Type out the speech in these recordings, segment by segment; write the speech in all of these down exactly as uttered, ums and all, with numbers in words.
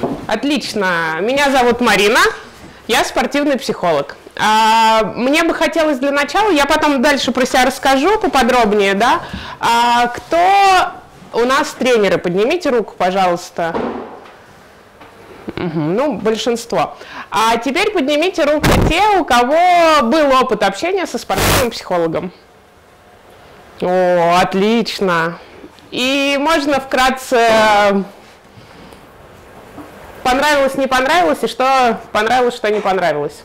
Отлично. Меня зовут Марина, я спортивный психолог. А, мне бы хотелось для начала, я потом дальше про себя расскажу поподробнее, да, а, кто у нас тренеры? Поднимите руку, пожалуйста. Угу, ну, большинство. А теперь поднимите руку те, у кого был опыт общения со спортивным психологом. О, отлично. И можно вкратце, понравилось, не понравилось, и что понравилось, что не понравилось?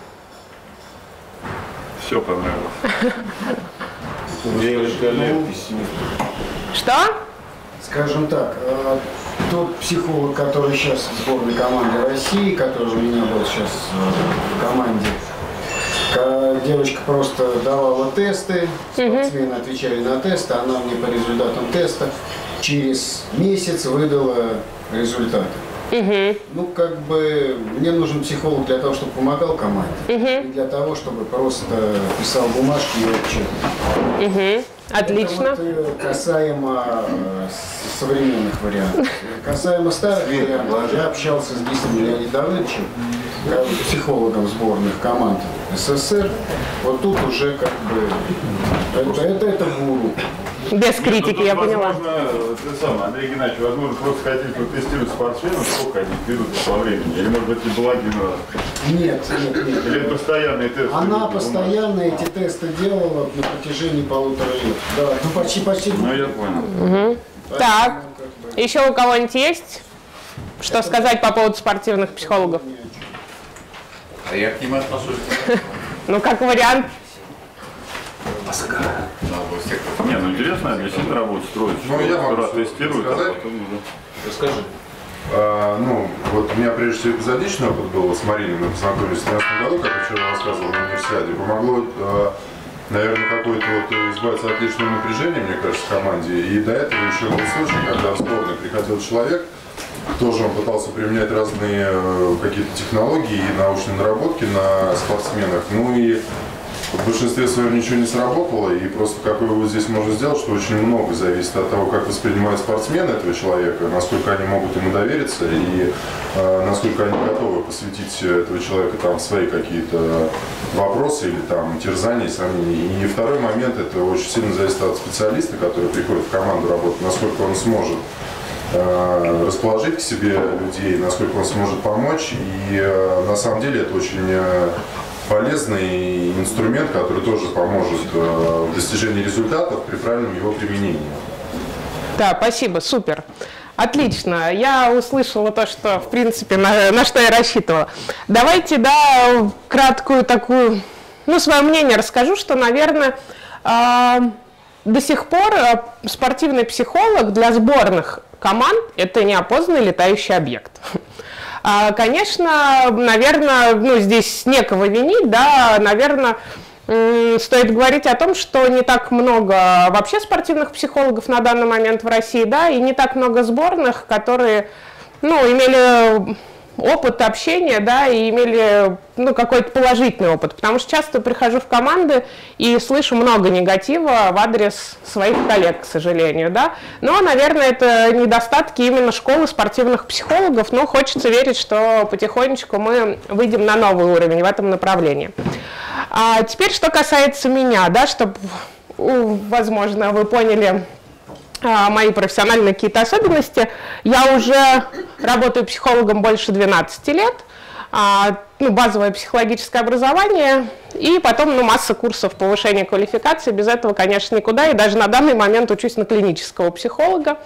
Все понравилось. Что? Скажем так, тот психолог, который сейчас в сборной команды России, который у меня был сейчас в команде, девочка просто давала тесты, спортсмены отвечали на тесты, она мне по результатам теста через месяц выдала результаты. Угу. Ну, как бы, мне нужен психолог для того, чтобы помогал команде, угу. и для того, чтобы просто писал бумажки и отчеты. Угу. Отлично. Это вот касаемо современных вариантов. Касаемо старых вариантов, я общался с Гисом Леонидом Давыдовичем, психологом сборных команд СССР. Вот тут уже как бы это, это, это гуру. Без критики, Нет, я возможно, поняла. Ты сам, Андрей Геннадьевич, возможно, просто хотите протестировать спортсменов, сколько они берут по времени, или может быть и был один раз? Нет, нет, нет. Или постоянные тесты? Она постоянно эти тесты делала на протяжении полутора лет. Да, ну почти, почти. Ну я понял. Угу. Так, как бы... еще у кого-нибудь есть, что это сказать по поводу спортивных психологов? А я к ним отношусь. Ну, как вариант. Не, ну интересно, действительно работу строить. Ну, я могу тестируют, а потом уже... Расскажи. А, ну, вот у меня прежде всего эпизодичный опыт был с Мариной, мы познакомились в две тысячи двенадцатом году, как я вчера рассказывал на универсиаде. Помогло, а, наверное, какое-то вот избавиться от лишнего напряжения, мне кажется, в команде. И до этого еще был случай, когда в сборную приходил человек, тоже он пытался применять разные какие-то технологии и научные наработки на спортсменах. Ну и в большинстве своем ничего не сработало, и просто какой вывод здесь можно сделать, что очень много зависит от того, как воспринимают спортсмены этого человека, насколько они могут ему довериться и э, насколько они готовы посвятить этого человека там свои какие-то вопросы или там терзания и сомнения. И второй момент, это очень сильно зависит от специалиста, который приходит в команду работать, насколько он сможет э, расположить к себе людей, насколько он сможет помочь. И э, на самом деле это очень э, полезный инструмент, который тоже поможет э, в достижении результатов при правильном его применении. Да, спасибо, супер. Отлично. Я услышала то, что, в принципе, на, на что я рассчитывала. Давайте, да, краткую такую, ну, свое мнение расскажу, что, наверное, э, до сих пор спортивный психолог для сборных команд – это неопознанный летающий объект. Конечно, наверное, ну, здесь некого винить, да, наверное, стоит говорить о том, что не так много вообще спортивных психологов на данный момент в России, да, и не так много сборных, которые, ну, имели опыт общения, да, и имели, ну, какой-то положительный опыт, потому что часто прихожу в команды и слышу много негатива в адрес своих коллег, к сожалению, да, но, наверное, это недостатки именно школы спортивных психологов, но хочется верить, что потихонечку мы выйдем на новый уровень в этом направлении. А теперь, что касается меня, да, чтобы, возможно, вы поняли мои профессиональные какие-то особенности. Я уже работаю психологом больше двенадцати лет, ну, базовое психологическое образование, и потом, ну, масса курсов повышения квалификации. Без этого, конечно, никуда, и даже на данный момент учусь на клинического психолога.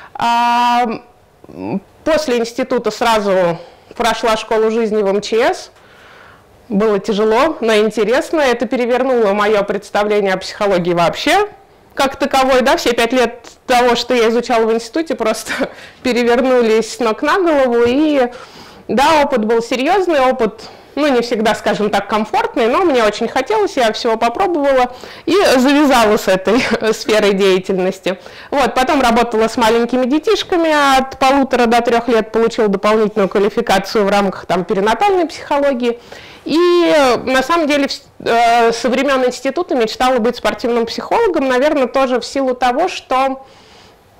После института сразу прошла школу жизни в эм че эс. Было тяжело, но интересно. Это перевернуло мое представление о психологии вообще как таковой, да, все пять лет того, что я изучала в институте, просто перевернулись с ног на голову, и, да, опыт был серьезный, опыт, ну, не всегда, скажем так, комфортный, но мне очень хотелось, я всего попробовала и завязала с этой сферой деятельности. Вот, потом работала с маленькими детишками от полутора до трех лет, получила дополнительную квалификацию в рамках там перинатальной психологии. И на самом деле со времен института мечтала быть спортивным психологом, наверное, тоже в силу того, что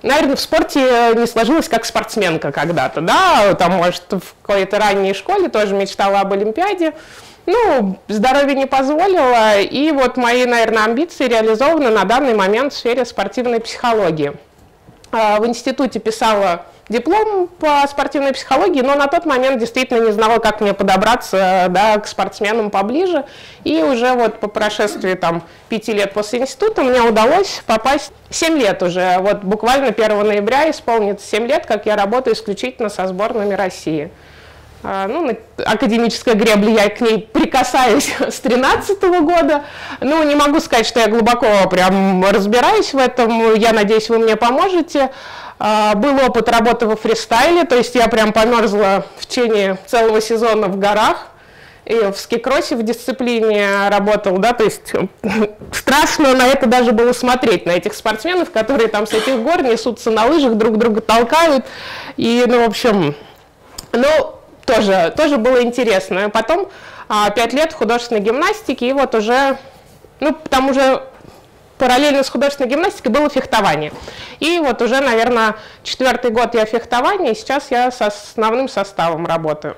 наверное, в спорте не сложилась как спортсменка когда-то, да, там, может, в какой-то ранней школе тоже мечтала об Олимпиаде. Ну, здоровье не позволило, и вот мои, наверное, амбиции реализованы на данный момент в сфере спортивной психологии. В институте писала диплом по спортивной психологии, но на тот момент действительно не знала, как мне подобраться, да, к спортсменам поближе. И уже вот по прошествии там, пяти лет после института мне удалось попасть, семь лет уже, вот буквально первого ноября исполнится семь лет, как я работаю исключительно со сборными России. Ну, на академической гребле я к ней прикасаюсь с две тысячи тринадцатого года. Ну, не могу сказать, что я глубоко прям разбираюсь в этом. Я надеюсь, вы мне поможете. Был опыт работы во фристайле, то есть я прям померзла в течение целого сезона в горах. И в скикроссе в дисциплине работал, да, то есть страшно на это даже было смотреть, на этих спортсменов, которые там с этих гор несутся на лыжах, друг друга толкают. И, ну, в общем, ну... Тоже, тоже было интересно. Потом а, пять лет в художественной гимнастике, и вот уже, ну, там уже параллельно с художественной гимнастикой было фехтование. И вот уже, наверное, четвертый год я в фехтовании, сейчас я с основным составом работаю.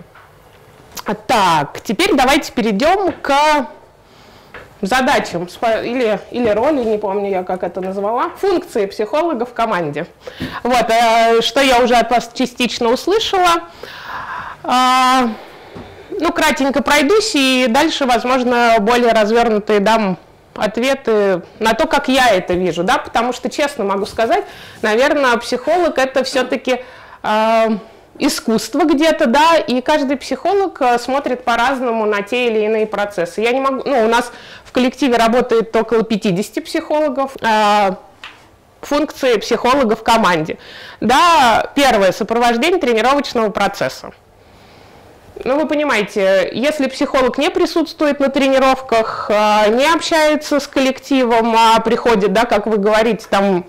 Так, теперь давайте перейдем к задачам или, или роли, не помню я, как это назвала, функции психолога в команде. Вот, что я уже от вас частично услышала. А, ну, кратенько пройдусь, и дальше, возможно, более развернутые дам ответы на то, как я это вижу, да, потому что, честно могу сказать, наверное, психолог — это все-таки э, искусство где-то, да, и каждый психолог смотрит по-разному на те или иные процессы. Я не могу, ну, у нас в коллективе работает около пятидесяти психологов, э, функции психолога в команде. Да, первое — сопровождение тренировочного процесса. Ну, вы понимаете, если психолог не присутствует на тренировках, не общается с коллективом, а приходит, да, как вы говорите, там,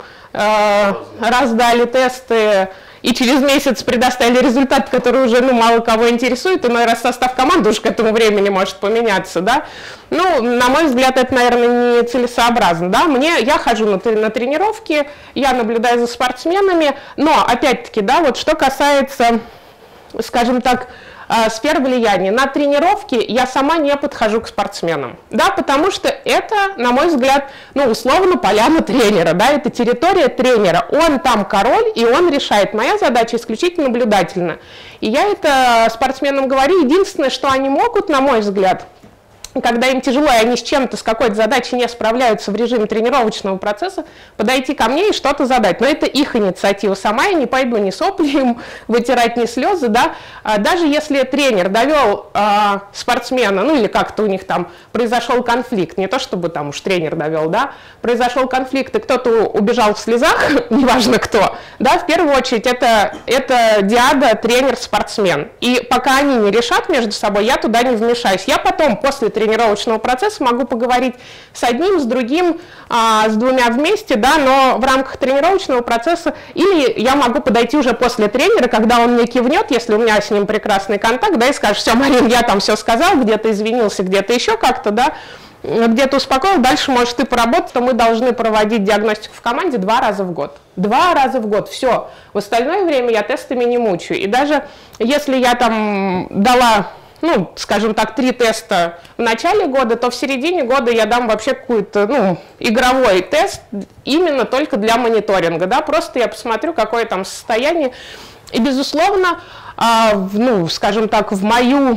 раздали тесты и через месяц предоставили результат, который уже, ну, мало кого интересует, иной раз состав команды уж к этому времени может поменяться, да. Ну, на мой взгляд, это, наверное, не целесообразно, да. Мне, я хожу на, на тренировки, я наблюдаю за спортсменами, но, опять-таки, да, вот что касается, скажем так, сфер влияния. На тренировке я сама не подхожу к спортсменам, да, потому что это, на мой взгляд, ну, условно, поляна тренера, да, это территория тренера, он там король, и он решает. Моя задача исключительно наблюдательна. И я это спортсменам говорю, единственное, что они могут, на мой взгляд, когда им тяжело, и они с чем-то, с какой-то задачей не справляются в режиме тренировочного процесса, подойти ко мне и что-то задать. Но это их инициатива. Сама я не пойду ни сопли им вытирать, ни слезы, да. Даже если тренер довел а, спортсмена, ну или как-то у них там произошел конфликт, не то чтобы там уж тренер довел, да, произошел конфликт, и кто-то убежал в слезах, неважно кто, да, в первую очередь это, это диада тренер-спортсмен. И пока они не решат между собой, я туда не вмешаюсь. Я потом, после тренировки, тренировочного процесса могу поговорить с одним, с другим, а, с двумя вместе, да, но в рамках тренировочного процесса, или я могу подойти уже после тренера, когда он мне кивнет, если у меня с ним прекрасный контакт, да, и скажет: все, Марин, я там все сказал, где-то извинился, где-то еще как-то, да, где-то успокоил, дальше можешь ты поработать, то мы должны проводить диагностику в команде два раза в год. Два раза в год, все. В остальное время я тестами не мучаю. И даже если я там дала, ну, скажем так, три теста в начале года, то в середине года я дам вообще какой-то, ну, игровой тест именно только для мониторинга, да, просто я посмотрю, какое там состояние. И, безусловно, а, ну, скажем так, в мою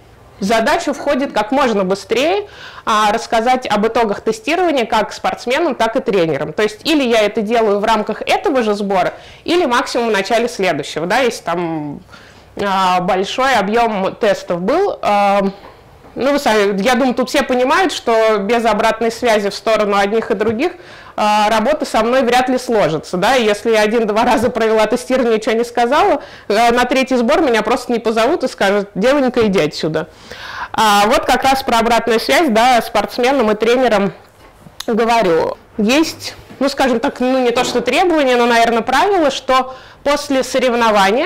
задачу входит как можно быстрее а, рассказать об итогах тестирования как спортсменам, так и тренерам. То есть или я это делаю в рамках этого же сбора, или максимум в начале следующего, да, если там большой объем тестов был. Ну, вы сами, я думаю, тут все понимают, что без обратной связи в сторону одних и других работа со мной вряд ли сложится. Да? Если я один-два раза провела тестирование, ничего не сказала, на третий сбор меня просто не позовут и скажут: девонька, иди отсюда. А вот как раз про обратную связь, да, спортсменам и тренерам говорю. Есть, ну, скажем так, ну, не то что требования, но, наверное, правило, что после соревнования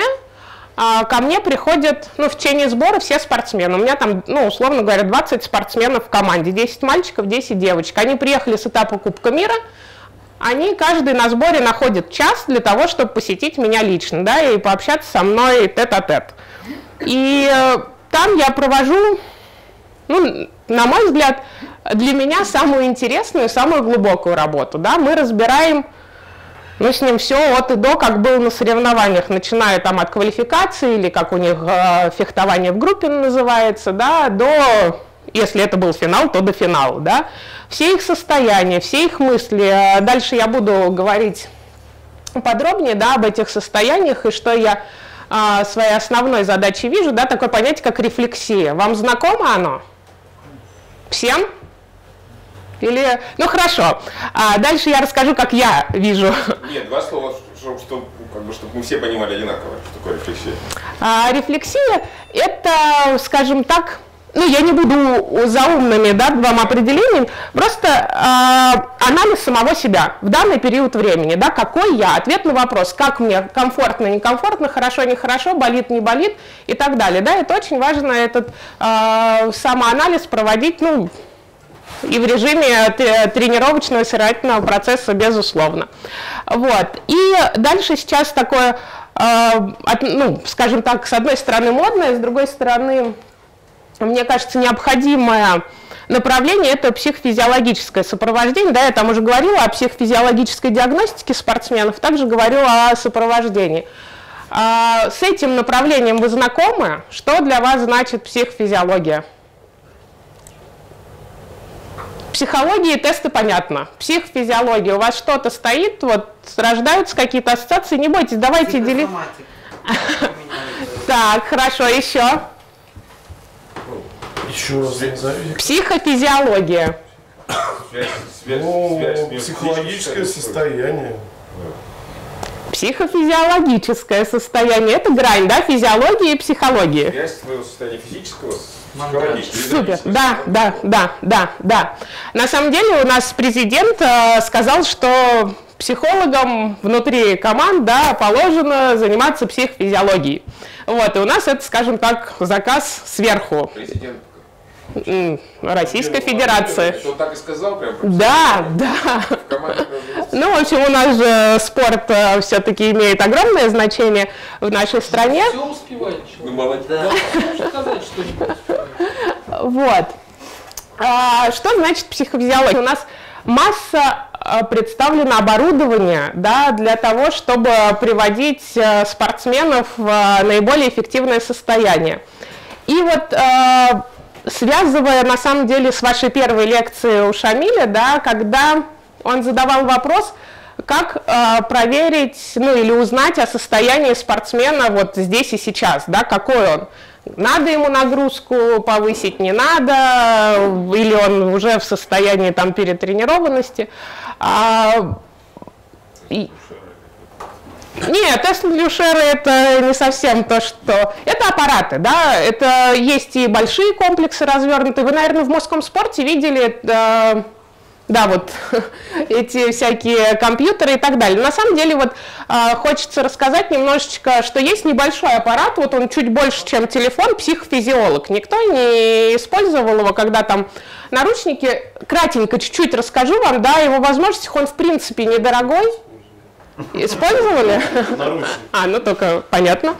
ко мне приходят, ну, в течение сбора все спортсмены. У меня там, ну, условно говоря, двадцать спортсменов в команде, десять мальчиков, десять девочек. Они приехали с этапа Кубка мира, они каждый на сборе находит час для того, чтобы посетить меня лично, да, и пообщаться со мной тет-а-тет. И э, там я провожу, ну, на мой взгляд, для меня самую интересную, самую глубокую работу, да, мы разбираем, ну, с ним все от и до, как было на соревнованиях, начиная там от квалификации, или как у них э, фехтование в группе называется, да, до, если это был финал, то до финала, да. Все их состояния, все их мысли. Дальше я буду говорить подробнее, да, об этих состояниях и что я э, своей основной задачей вижу, да, такое понятие, как рефлексия. Вам знакомо оно? Всем? Или, ну хорошо, а дальше я расскажу, как я вижу. Нет, два слова, чтобы, чтобы, как бы, чтобы мы все понимали одинаково, что такое рефлексия. А, рефлексия – это, скажем так, ну я не буду заумными, да, вам определением, просто а, анализ самого себя в данный период времени, да, какой я, ответ на вопрос, как мне комфортно, некомфортно, хорошо, нехорошо, болит, не болит и так далее. Да, это очень важно, этот а, самоанализ проводить, ну, и в режиме тренировочного и соревновательного процесса, безусловно. Вот. И дальше сейчас такое, э, от, ну, скажем так, с одной стороны модное, с другой стороны, мне кажется, необходимое направление – это психофизиологическое сопровождение. Да, я там уже говорила о психофизиологической диагностике спортсменов, также говорю о сопровождении. Э, с этим направлением вы знакомы? Что для вас значит психофизиология? Психология и тесты понятно. Психофизиология. У вас что-то стоит, вот рождаются какие-то ассоциации. Не бойтесь, давайте делить. Так, хорошо, еще. Еще раз назови. Психофизиология. Психологическое состояние. Психофизиологическое состояние. Это грань, да, физиологии и психологии. Связь твоего состояния физического с психологическим. Супер, да, да, да, да, да. На самом деле у нас президент э, сказал, что психологам внутри команд, да, положено заниматься психофизиологией. Вот, и у нас это, скажем так, заказ сверху. Президент Российской Федерации. Это он так и сказал прям? Да, да. В команде, ну, в общем, у нас же спорт э, все-таки имеет огромное значение в нашей стране. Все успевает. Ну, молодец. Да. Можешь сказать что-нибудь? Вот. А, что значит психофизиология? У нас масса представлено оборудование, да, для того, чтобы приводить спортсменов в наиболее эффективное состояние. И вот э, связывая на самом деле с вашей первой лекцией у Шамиля, да, когда он задавал вопрос, как э, проверить, ну или узнать о состоянии спортсмена вот здесь и сейчас, да, какой он. Надо ему нагрузку повысить, не надо, или он уже в состоянии там перетренированности. А, и... Нет, тест Люшера это не совсем то, что... Это аппараты, да, это есть и большие комплексы развернутые. Вы, наверное, в мужском спорте видели... Э, да, вот эти всякие компьютеры и так далее. На самом деле вот э, хочется рассказать немножечко, что есть небольшой аппарат, вот он чуть больше, чем телефон, психофизиолог. Никто не использовал его, когда там наручники. Кратенько чуть-чуть расскажу вам, да, его возможностях, он в принципе недорогой. Использовали? А, ну только понятно.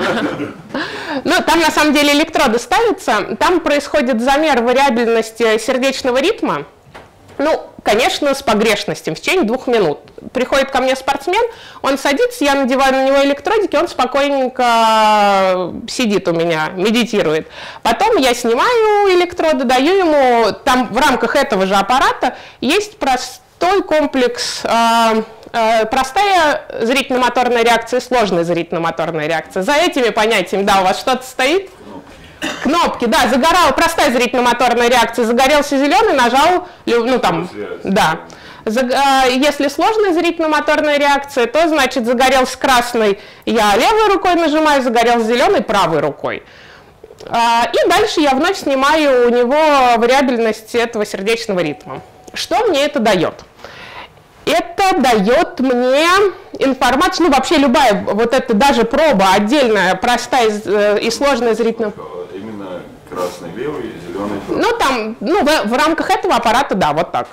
Ну, там на самом деле электроды ставятся, там происходит замер вариабельности сердечного ритма. Ну, конечно, с погрешностью, в течение двух минут. Приходит ко мне спортсмен, он садится, я надеваю на него электродики, он спокойненько сидит у меня, медитирует. Потом я снимаю электроды, даю ему, там в рамках этого же аппарата есть простой комплекс, э, э, простая зрительно-моторная реакция и сложная зрительно-моторная реакция. За этими понятиями, да, у вас что-то стоит? Кнопки, да, загорал, простая зрительно-моторная реакция, загорелся зеленый, нажал, ну там, да. Если сложная зрительно-моторная реакция, то значит загорелся красный, я левой рукой нажимаю, загорелся зеленый правой рукой. И дальше я вновь снимаю у него вариабельность этого сердечного ритма. Что мне это дает? Это дает мне информацию, ну вообще любая, вот эта даже проба отдельная, простая и сложная зрительная. Именно красный, левый, зеленый. Ну там, ну в, в рамках этого аппарата, да, вот так.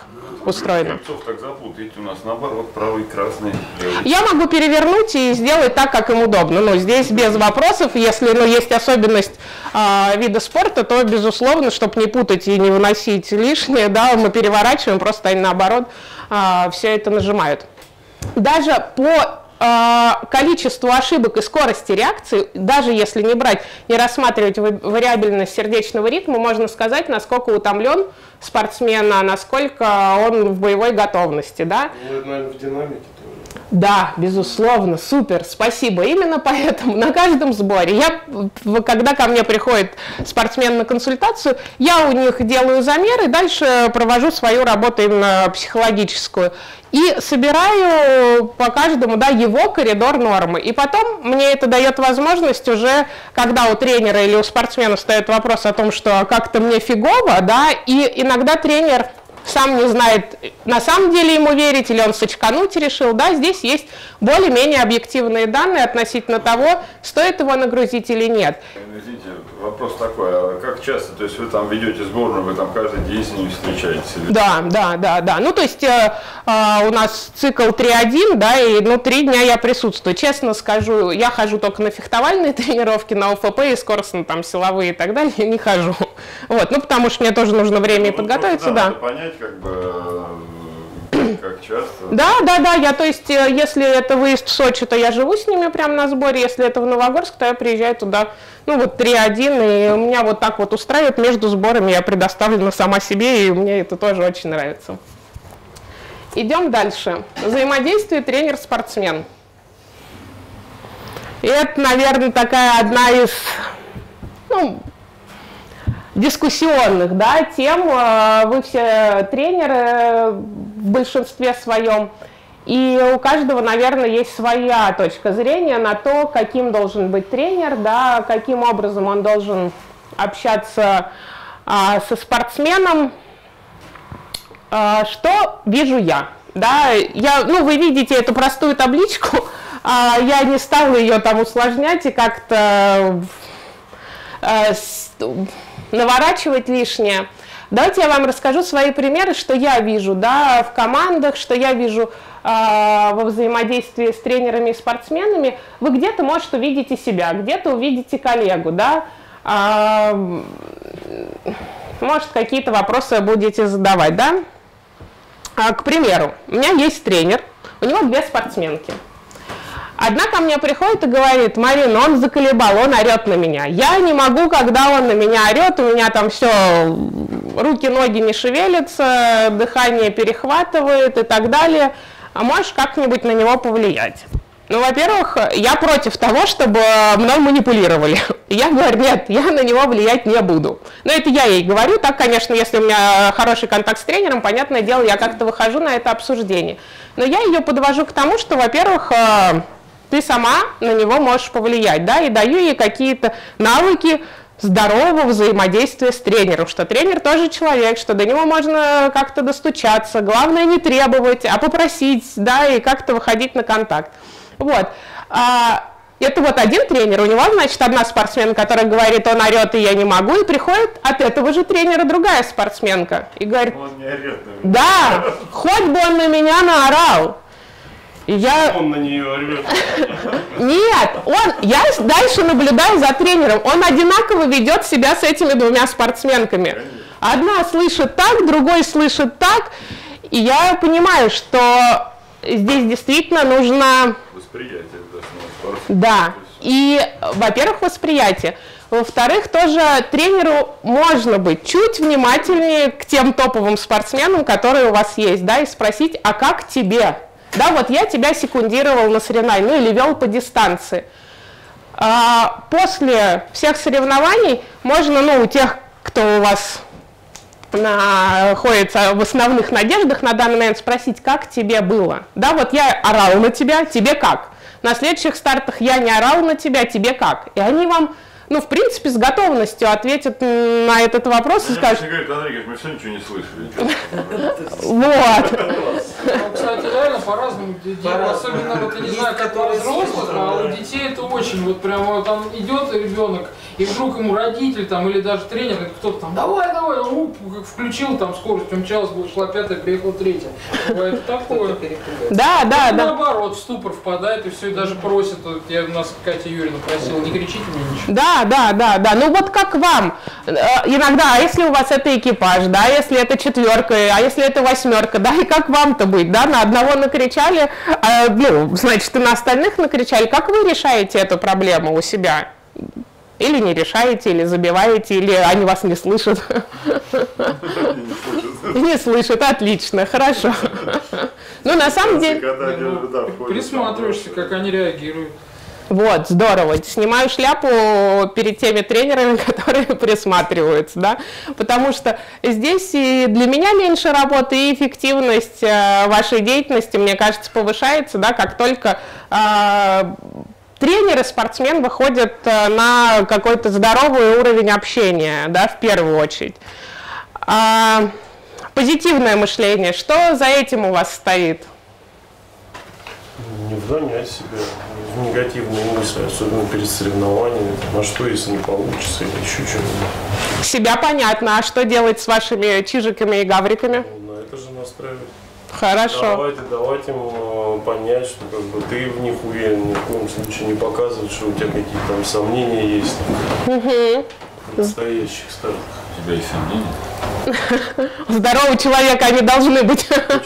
устроено. Так запутаете, у нас наоборот, правый, красный. Я могу перевернуть и сделать так, как им удобно. Ну, здесь без вопросов. Если ну, есть особенность э, вида спорта, то, безусловно, чтобы не путать и не выносить лишнее, да, мы переворачиваем, просто они наоборот э, все это нажимают. Даже по количеству ошибок и скорости реакции, даже если не брать, не рассматривать вариабельность сердечного ритма, можно сказать, насколько утомлен спортсмен, а насколько он в боевой готовности. Да? Ну, это, наверное, в динамике тоже. Да, безусловно, супер, спасибо. Именно поэтому на каждом сборе, я, когда ко мне приходит спортсмен на консультацию, я у них делаю замеры, дальше провожу свою работу именно психологическую. И собираю по каждому, да, его коридор нормы. И потом мне это дает возможность уже, когда у тренера или у спортсмена встает вопрос о том, что как-то мне фигово, да, и иногда тренер сам не знает, на самом деле ему верить, или он сочкануть решил, да, здесь есть более-менее объективные данные относительно того, стоит его нагрузить или нет. Извините, вопрос такой, а как часто, то есть вы там ведете сборную, вы там каждый день с ними встречаетесь? Или... Да, да, да, да, ну то есть э, э, у нас цикл три один, да, и ну три дня я присутствую, честно скажу, я хожу только на фехтовальные тренировки, на ОФП и скоростно там силовые и так далее, не хожу, вот, ну потому что мне тоже нужно время ну, и подготовиться, да. Надо понять, как бы, как часто. Да, да, да, я, то есть, если это выезд в Сочи, то я живу с ними прямо на сборе, если это в Новогорск, то я приезжаю туда, ну, вот три один, и у меня вот так вот устраивает, между сборами я предоставлена сама себе, и мне это тоже очень нравится. Идем дальше. Взаимодействие тренер-спортсмен. И это, наверное, такая одна из, ну, дискуссионных, да, тем. Вы все тренеры в большинстве своем, и у каждого, наверное, есть своя точка зрения на то, каким должен быть тренер, да, каким образом он должен общаться а, со спортсменом. А, что вижу я? Да, я, ну, вы видите эту простую табличку, а, я не стала ее там усложнять и как-то а, наворачивать лишнее. Давайте я вам расскажу свои примеры, что я вижу, да, в командах, что я вижу э, во взаимодействии с тренерами и спортсменами. Вы где-то, может, увидите себя, где-то увидите коллегу, да, э, может, какие-то вопросы будете задавать, да. А, к примеру, у меня есть тренер, у него две спортсменки. Одна ко мне приходит и говорит: Марина, он заколебал, он орет на меня. Я не могу, когда он на меня орет, у меня там все, руки, ноги не шевелятся, дыхание перехватывает и так далее. А можешь как-нибудь на него повлиять? Ну, во-первых, я против того, чтобы мной манипулировали. Я говорю: нет, я на него влиять не буду. Но это я ей говорю. Так, конечно, если у меня хороший контакт с тренером, понятное дело, я как-то выхожу на это обсуждение. Но я ее подвожу к тому, что, во-первых, ты сама на него можешь повлиять, да, и даю ей какие-то навыки здорового взаимодействия с тренером, что тренер тоже человек, что до него можно как-то достучаться, главное не требовать, а попросить, да, и как-то выходить на контакт. Вот. Это вот один тренер, у него, значит, одна спортсменка, которая говорит: он орет, и я не могу, и приходит от этого же тренера другая спортсменка и говорит: он не орет на меня. Да, хоть бы он на меня наорал. И я... Он на нее орет. Нет, он, я дальше наблюдаю за тренером, он одинаково ведет себя с этими двумя спортсменками. Одна слышит так, другой слышит так, и я понимаю, что здесь действительно нужно... Восприятие, да, да. И, во-первых, восприятие. Во-вторых, тоже тренеру можно быть чуть внимательнее к тем топовым спортсменам, которые у вас есть, да, и спросить: а как тебе? Да, вот я тебя секундировал на соревновании, ну или вел по дистанции. А, после всех соревнований можно, ну, у тех, кто у вас находится в основных надеждах на данный момент, спросить: как тебе было? Да, вот я орал на тебя, тебе как? На следующих стартах я не орал на тебя, тебе как? И они вам, ну, в принципе, с готовностью ответят на этот вопрос и скажут... Говорит: Андрей, мы все ничего не слышали. Вот. Ну, кстати, реально по-разному дело, особенно, вот я не знаю, как у взрослых, а у детей это очень, вот прямо там идет ребенок, и вдруг ему родитель там или даже тренер, кто-то там, давай, давай, он уп, как включил там скорость, умчалась, шла пятая, приехала третья. Бывает такое. Да, да, да. Наоборот, в ступор впадает и все, и даже просит. Вот я, у нас Катя Юрьевна просила, не кричите мне ничего. Да, да, да, да. Ну вот как вам? Иногда, а если у вас это экипаж, да, если это четверка, а если это восьмерка, да, и как вам-то быть, да, на одного накричали, а, ну, значит, и на остальных накричали. Как вы решаете эту проблему у себя? Или не решаете, или забиваете, или они вас не слышат? Не слышат, отлично, хорошо. Ну, на самом деле... Присматриваешься, как они реагируют. Вот, здорово. Снимаю шляпу перед теми тренерами, которые присматриваются, да, потому что здесь и для меня меньше работы, и эффективность вашей деятельности, мне кажется, повышается, да, как только э, тренер и спортсмен выходят на какой-то здоровый уровень общения, да, в первую очередь. А, позитивное мышление, что за этим у вас стоит? Не вгонять себя в негативные мысли, особенно перед соревнованиями. А что, если не получится, или еще что-нибудь? Себя понятно. А что делать с вашими чижиками и гавриками? Ну, на это же настраивать. Хорошо. Давайте, давайте им понять, что как бы ты в них уверен, ни в коем случае не показывать, что у тебя какие-то там сомнения есть. Угу. В предстоящих стартах. У тебя есть сомнения? У здорового человека они должны быть.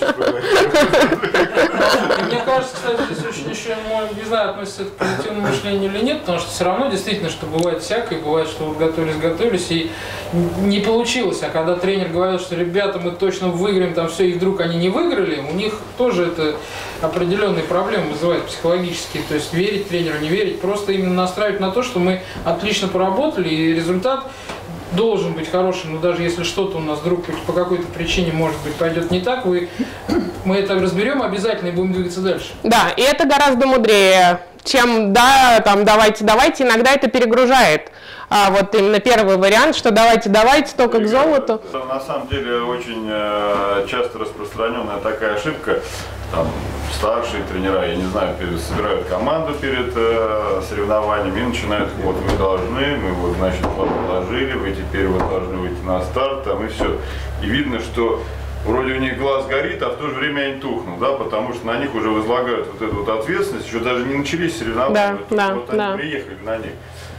Мне кажется, кстати, здесь очень еще, не знаю, относится к позитивному мышлению или нет, потому что все равно действительно, что бывает всякое, бывает, что вот готовились, готовились и не получилось. А когда тренер говорил, что ребята, мы точно выиграем, там все, и вдруг они не выиграли, у них тоже это определенные проблемы вызывает психологические. То есть верить тренеру, не верить, просто именно настраивать на то, что мы отлично поработали, и результат должен быть хорошим, но даже если что-то у нас вдруг по какой-то причине, может быть, пойдет не так, вы, мы это разберем обязательно и будем двигаться дальше. Да, и это гораздо мудрее, чем, да, там, давайте, давайте, иногда это перегружает. А вот именно первый вариант, что давайте, давайте, только к золоту. Это на самом деле очень э, часто распространенная такая ошибка. Там старшие тренера, я не знаю, перед, собирают команду перед э, соревнованиями и начинают, вот вы должны, мы вот, значит, вас положили, вы теперь вот должны выйти на старт, там и все. И видно, что вроде у них глаз горит, а в то же время они тухнут, да, потому что на них уже возлагают вот эту вот ответственность, еще даже не начались соревнования, да, да, вот да. они приехали на них.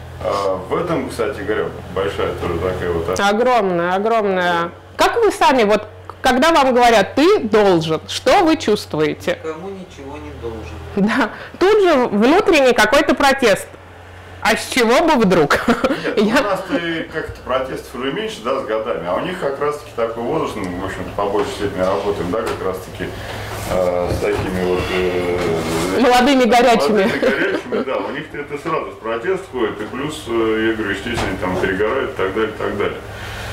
А в этом, кстати говоря, большая тоже такая вот ошибка. Огромная, огромная. Как вы сами, вот, когда вам говорят, ты должен, что вы чувствуете? Никому ничего не должен. Да, тут же внутренний какой-то протест. А с чего бы вдруг? Нет, Я... у нас-то как-то протестов уже меньше, да, с годами, а у них как раз-таки такой возраст, ну, в общем-то, по большей степени работаем, да, как раз-таки э, с такими вот... Э, молодыми горячими. Молодыми горячими, да, у них это сразу в протест ходит, и плюс, э, я говорю, естественно, там перегорают и так далее, и так далее.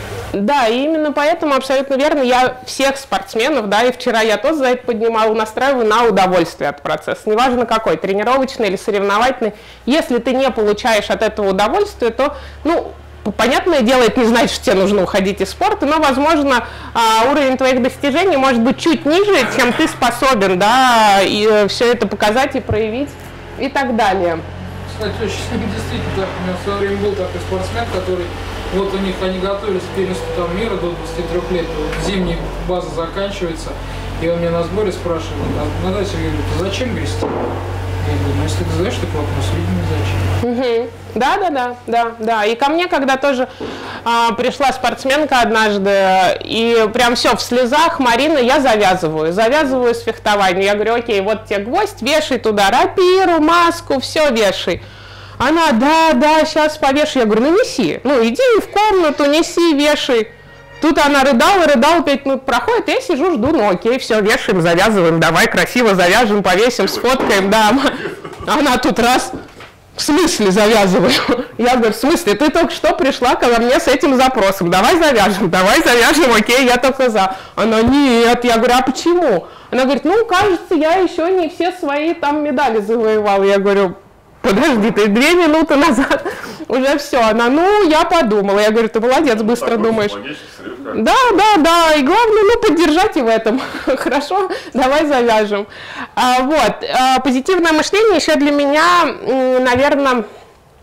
Да, и именно поэтому абсолютно верно. Я всех спортсменов, да, и вчера я тоже за это поднимала, настраиваю на удовольствие от процесса. Неважно какой, тренировочный или соревновательный. Если ты не получаешь от этого удовольствия, то, ну, понятное дело, это не значит, что тебе нужно уходить из спорта, но, возможно, уровень твоих достижений может быть чуть ниже, чем ты способен, да, и все это показать и проявить и так далее. Кстати, очень действительно так. У меня в свое время был такой спортсмен, который, вот у них они готовились к первенству там мира до двадцати трёх лет, вот зимняя база заканчивается, и он меня на сборе спрашивает, а, Наталья Сергеевна, ты зачем грести? Я говорю, ну если ты знаешь такой вопрос, видимо, зачем. Угу. Да, да, да, да, да. И ко мне, когда тоже а, пришла спортсменка однажды, и прям все в слезах, Марина, я завязываю, завязываю с фехтованием. Я говорю, окей, вот тебе гвоздь, вешай туда рапиру, маску, все вешай. Она, да, да, сейчас повешу. Я говорю, ну неси, ну иди в комнату, неси, вешай. Тут она рыдала, рыдала, пять минут проходит, я сижу, жду, ну окей, все, вешаем, завязываем, давай красиво завяжем, повесим, сфоткаем, да. Она тут раз, в смысле завязываю? Я говорю, в смысле, ты только что пришла ко мне с этим запросом, давай завяжем, давай завяжем, окей, я только за. Она, нет, я говорю, а почему? Она говорит, ну, кажется, я еще не все свои там медали завоевала. Я говорю, подожди, ты две минуты назад уже все. Она, ну, я подумала. Я говорю, ты молодец, быстро такой думаешь. срыв, да, да, да. И главное, ну, поддержать и в этом. Хорошо, давай завяжем. А, вот. А, позитивное мышление еще для меня, наверное,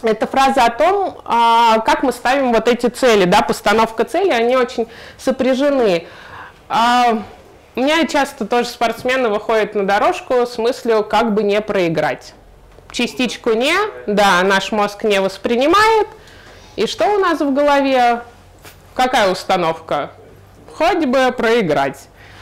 Это фраза о том, а, как мы ставим вот эти цели, да, постановка цели, они очень сопряжены. А, у меня часто тоже спортсмены выходят на дорожку с мыслью, как бы не проиграть. Частичку «не», да, наш мозг не воспринимает. И что у нас в голове? Какая установка? Хоть бы проиграть.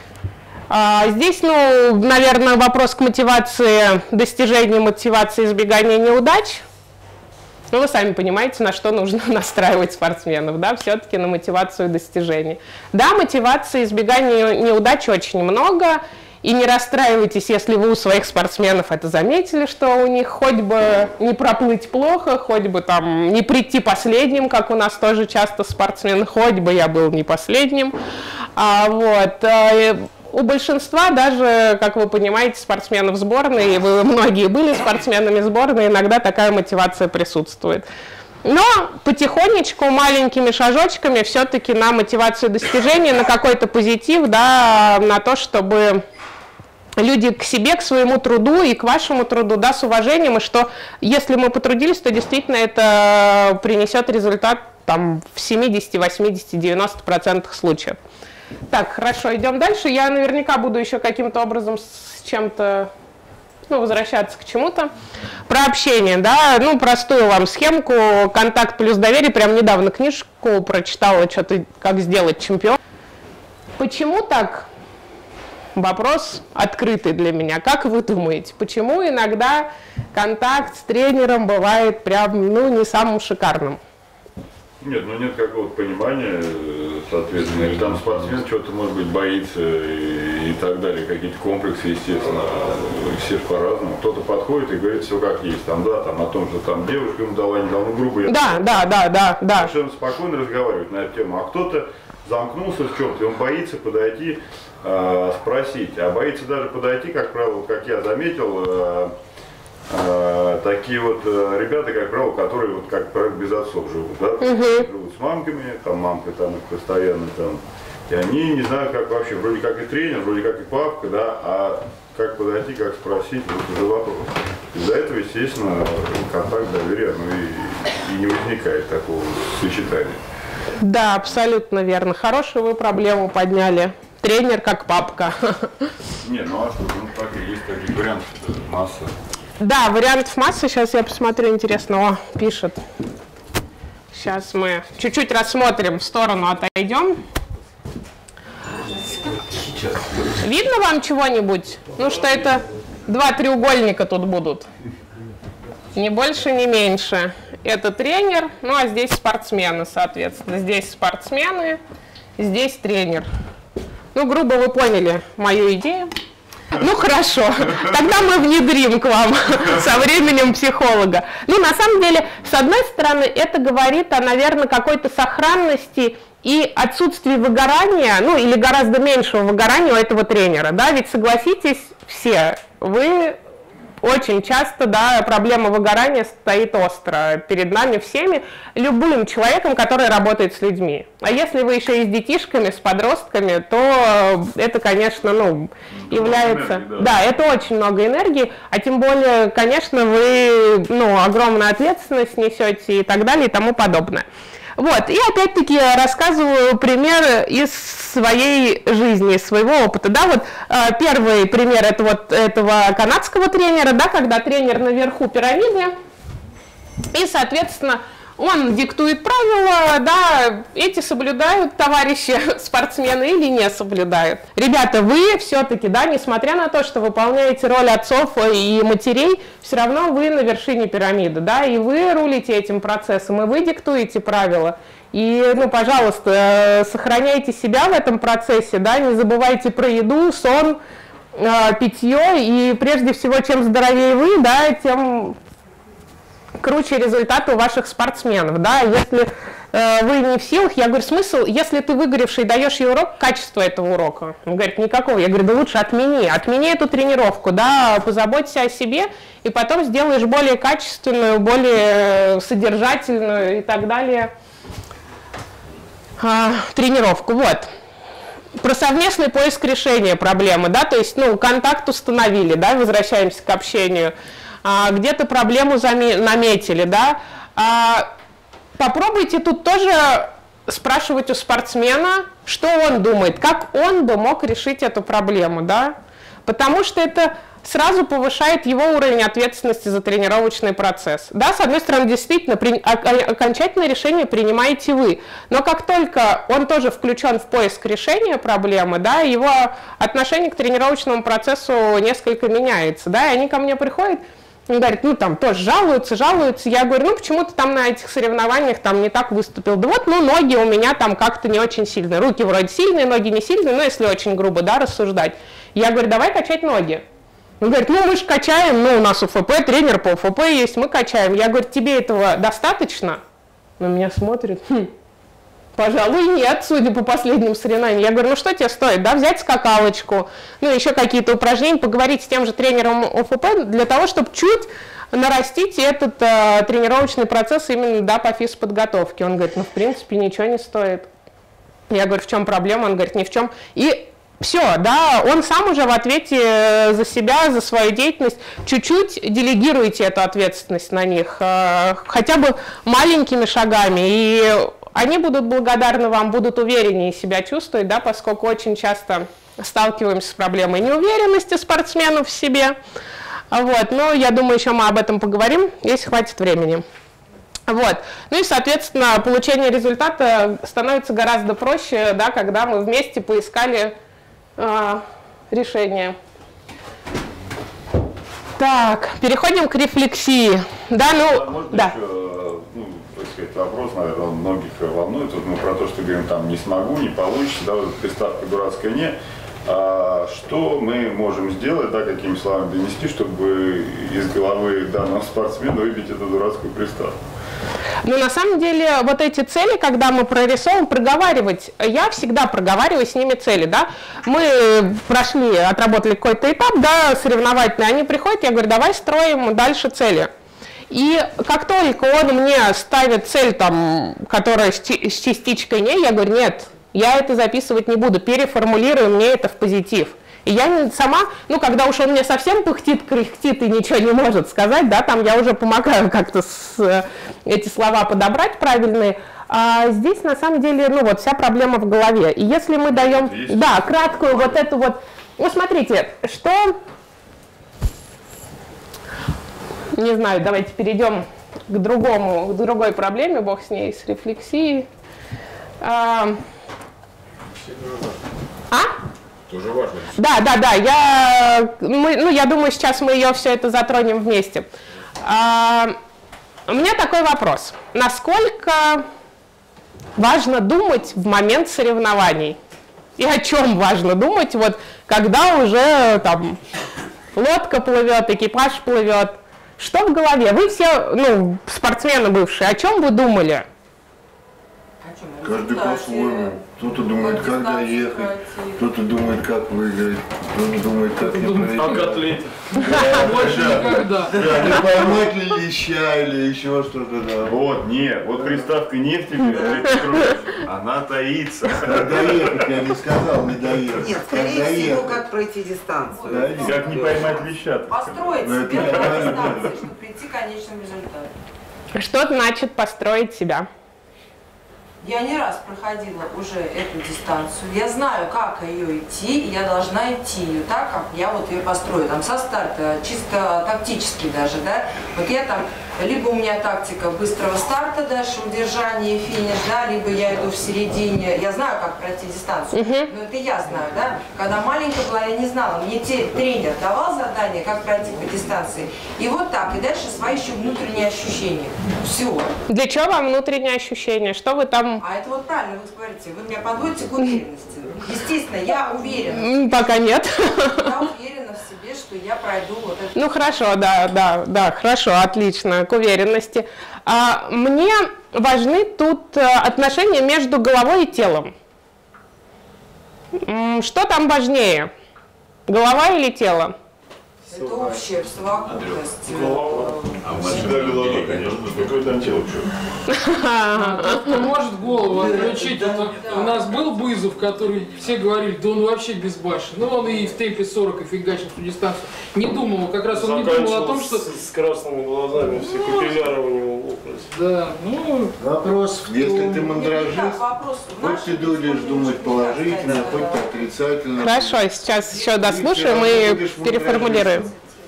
А, здесь, ну, наверное, вопрос к мотивации достижения, мотивации избегания неудач. Ну, вы сами понимаете, на что нужно настраивать спортсменов, да, все-таки на мотивацию достижений. Да, мотивации избегания неудач очень много, и не расстраивайтесь, если вы у своих спортсменов это заметили, что у них хоть бы не проплыть плохо, хоть бы там не прийти последним, как у нас тоже часто спортсмены, хоть бы я был не последним, а, вот. У большинства, даже, как вы понимаете, спортсменов сборной, и вы многие были спортсменами сборной, иногда такая мотивация присутствует. Но потихонечку, маленькими шажочками, все-таки на мотивацию достижения, на какой-то позитив, да, на то, чтобы люди к себе, к своему труду и к вашему труду, да, с уважением, и что если мы потрудились, то действительно это принесет результат там, в семидесяти, восьмидесяти, девяноста процентах случаев. Так, хорошо, идем дальше. Я наверняка буду еще каким-то образом с чем-то, ну, возвращаться к чему-то. Про общение, да, ну, простую вам схемку, контакт плюс доверие. Прям недавно книжку прочитала, что-то, как сделать чемпион. Почему так? Вопрос открытый для меня. Как вы думаете, почему иногда контакт с тренером бывает прям, ну, не самым шикарным? Нет, ну нет какого-то понимания, соответственно, или там спортсмен что-то, может быть, боится и, и так далее, какие-то комплексы, естественно, все же по-разному. Кто-то подходит и говорит все как есть, там, да, там, о том, что там девушка ему дала, не дала, ну, грубо я... Да, да, да, да, да. Совершенно спокойно разговаривать на эту тему, а кто-то замкнулся в чем-то, и он боится подойти, э, спросить, а боится даже подойти, как правило, как я заметил, э, А, такие вот а, ребята, как правило, которые, вот, как правило, без отцов живут, да? Uh-huh. Живут с мамками, там мамка там их постоянно там, и они не знают, как вообще, вроде как и тренер, вроде как и папка, да, а как подойти, как спросить, вот уже вопрос. Из-за этого, естественно, контакт, доверие, ну и, и не возникает такого сочетания. Да, абсолютно верно. Хорошую вы проблему подняли. Тренер как папка. Не, ну а что, ну так и есть, таких вариантов масса. Да, вариантов масса. Сейчас я посмотрю, интересно. О, пишет. Сейчас мы чуть-чуть рассмотрим, в сторону отойдем. Видно вам чего-нибудь? Ну, что это два треугольника тут будут. Ни больше, ни меньше. Это тренер, ну а здесь спортсмены, соответственно. Здесь спортсмены, здесь тренер. Ну, грубо вы поняли мою идею. Ну, хорошо, тогда мы внедрим к вам со временем психолога. Ну, на самом деле, с одной стороны, это говорит о, наверное, какой-то сохранности и отсутствии выгорания, ну, или гораздо меньшего выгорания у этого тренера, да, ведь согласитесь все, вы... Очень часто, да, проблема выгорания стоит остро перед нами всеми, любым человеком, который работает с людьми. А если вы еще и с детишками, с подростками, то это, конечно, ну, является... Энергии, да. да, это очень много энергии, а тем более, конечно, вы, ну, огромную ответственность несете и так далее и тому подобное. Вот, и опять-таки рассказываю пример из своей жизни, из своего опыта, да, вот э, первый пример это вот этого канадского тренера, да, когда тренер наверху пирамиды, и, соответственно, он диктует правила, да, эти соблюдают товарищи спортсмены или не соблюдают. Ребята, вы все-таки, да, несмотря на то, что выполняете роль отцов и матерей, все равно вы на вершине пирамиды, да, и вы рулите этим процессом, и вы диктуете правила. И, ну, пожалуйста, сохраняйте себя в этом процессе, да, не забывайте про еду, сон, питье, и прежде всего, чем здоровее вы, да, тем... круче результаты у ваших спортсменов, да, если э, вы не в силах, я говорю, смысл, если ты выгоревший даешь ей урок, качество этого урока, он говорит, никакого, я говорю, да лучше отмени, отмени эту тренировку, да, позаботься о себе, и потом сделаешь более качественную, более содержательную и так далее э, тренировку, вот. Про совместный поиск решения проблемы, да, то есть, ну, контакт установили, да, возвращаемся к общению, где-то проблему наметили, да, А, попробуйте тут тоже спрашивать у спортсмена, что он думает, как он бы мог решить эту проблему, да? Потому что это сразу повышает его уровень ответственности за тренировочный процесс. Да, с одной стороны, действительно, при, окончательное решение принимаете вы, но как только он тоже включен в поиск решения проблемы, да, его отношение к тренировочному процессу несколько меняется, да, и они ко мне приходят, и говорят, ну там тоже жалуются, жалуются, я говорю, ну почему ты там на этих соревнованиях там не так выступил, да вот, ну ноги у меня там как-то не очень сильные, руки вроде сильные, ноги не сильные, но если очень грубо, да, рассуждать, я говорю, давай качать ноги. Он говорит, ну мы же качаем, ну у нас УФП, тренер по УФП есть, мы качаем. Я говорю, тебе этого достаточно? На меня смотрит, хм, пожалуй, нет, судя по последним соревнованиям. Я говорю, ну что тебе стоит, да, взять скакалочку, ну еще какие-то упражнения, поговорить с тем же тренером УФП для того, чтобы чуть нарастить этот э, тренировочный процесс именно, да, по физподготовке. Он говорит, ну в принципе ничего не стоит. Я говорю, в чем проблема? Он говорит, ни в чем. И все, да, он сам уже в ответе за себя, за свою деятельность, чуть-чуть делегируете эту ответственность на них, хотя бы маленькими шагами, и они будут благодарны вам, будут увереннее себя чувствовать, да, поскольку очень часто сталкиваемся с проблемой неуверенности спортсменов в себе, вот, но я думаю, еще мы об этом поговорим, если хватит времени. Вот. Ну и, соответственно, получение результата становится гораздо проще, да, когда мы вместе поискали А, решение. Так, переходим к рефлексии. Да, ну, можно да. еще, ну, так сказать, вопрос, наверное, он многих волнует. Вот мы про то, что говорим, там, не смогу, не получится, да, вот приставка дурацкая не. А что мы можем сделать, да, какими словами донести, чтобы из головы данного спортсмена выбить эту дурацкую приставку? Ну, на самом деле, вот эти цели, когда мы прорисовываем, проговаривать, я всегда проговариваю с ними цели, да. Мы прошли, отработали какой-то этап, да, соревновательный, они приходят, я говорю, давай строим дальше цели. И как только он мне ставит цель, там, которая с частичкой «не», я говорю, нет, я это записывать не буду, переформулирую мне это в позитив. И я сама, ну, когда уж он мне совсем пыхтит, кряхтит и ничего не может сказать, да, там я уже помогаю как-то с, эти слова подобрать правильные. А здесь, на самом деле, ну, вот вся проблема в голове. И если мы даем, да, краткую вот эту вот, ну, смотрите, что, не знаю, давайте перейдем к другому, к другой проблеме, бог с ней, с рефлексией. А? а? Тоже важно. Да, да, да. Я, мы, ну, я думаю, сейчас мы ее все это затронем вместе. А, у меня такой вопрос. Насколько важно думать в момент соревнований? И о чем важно думать, вот, когда уже там лодка плывет, экипаж плывет? Что в голове? Вы все, ну, спортсмены бывшие, о чем вы думали? Каждый по-своему. Кто-то думает, как доехать, кто-то думает, как выиграть, кто-то думает, как не проиграть. Как атлет. Больше никогда. Не поймать ли леща или еще что-то, да. Вот, нет, вот приставка «не» в тебе, Петрович, она таится. Как доехать, я не сказал, не доехать. Нет, скорее всего, как пройти дистанцию. Как не поймать леща. Построить себя на дистанции, чтобы прийти к конечному результату. Что значит построить себя? Я не раз проходила уже эту дистанцию. Я знаю, как ее идти, и я должна идти ее так, как я вот ее построю. Там со старта, чисто тактически даже, да. Вот я там, либо у меня тактика быстрого старта, дальше удержание, финиш, да, либо я иду в середине. Я знаю, как пройти дистанцию. Uh-huh. Но это я знаю, да. Когда маленькая была, я не знала. Мне те, тренер давал задание, как пройти по дистанции. И вот так. И дальше свои еще внутренние ощущения. Все. Для чего вам внутренние ощущения? Что вы там... А это вот правильно вы говорите, вы меня подводите к уверенности. Естественно, я уверена. Пока нет. Я уверена в себе, что я пройду вот это. Ну хорошо, да, да, да, хорошо, отлично, к уверенности. А, мне важны тут отношения между головой и телом. Что там важнее, голова или тело? Это общая совокупность. А всегда голова, конечно, какой там дело, Кто может голову отключить? Это, у нас был Бызов, который все говорили, да он вообще безбашен. Ну он и в темпе сорок и фигачил всю дистанцию. Не думал, как раз он не думал о том, что... С, с красными глазами, все ну, капилляры у него лопались. Да, ну... Вопрос, если ты мандражист, Так, вопрос. хоть ты будешь думать положительно, хоть отрицательно. Хорошо, сейчас еще дослушаем и переформулируем.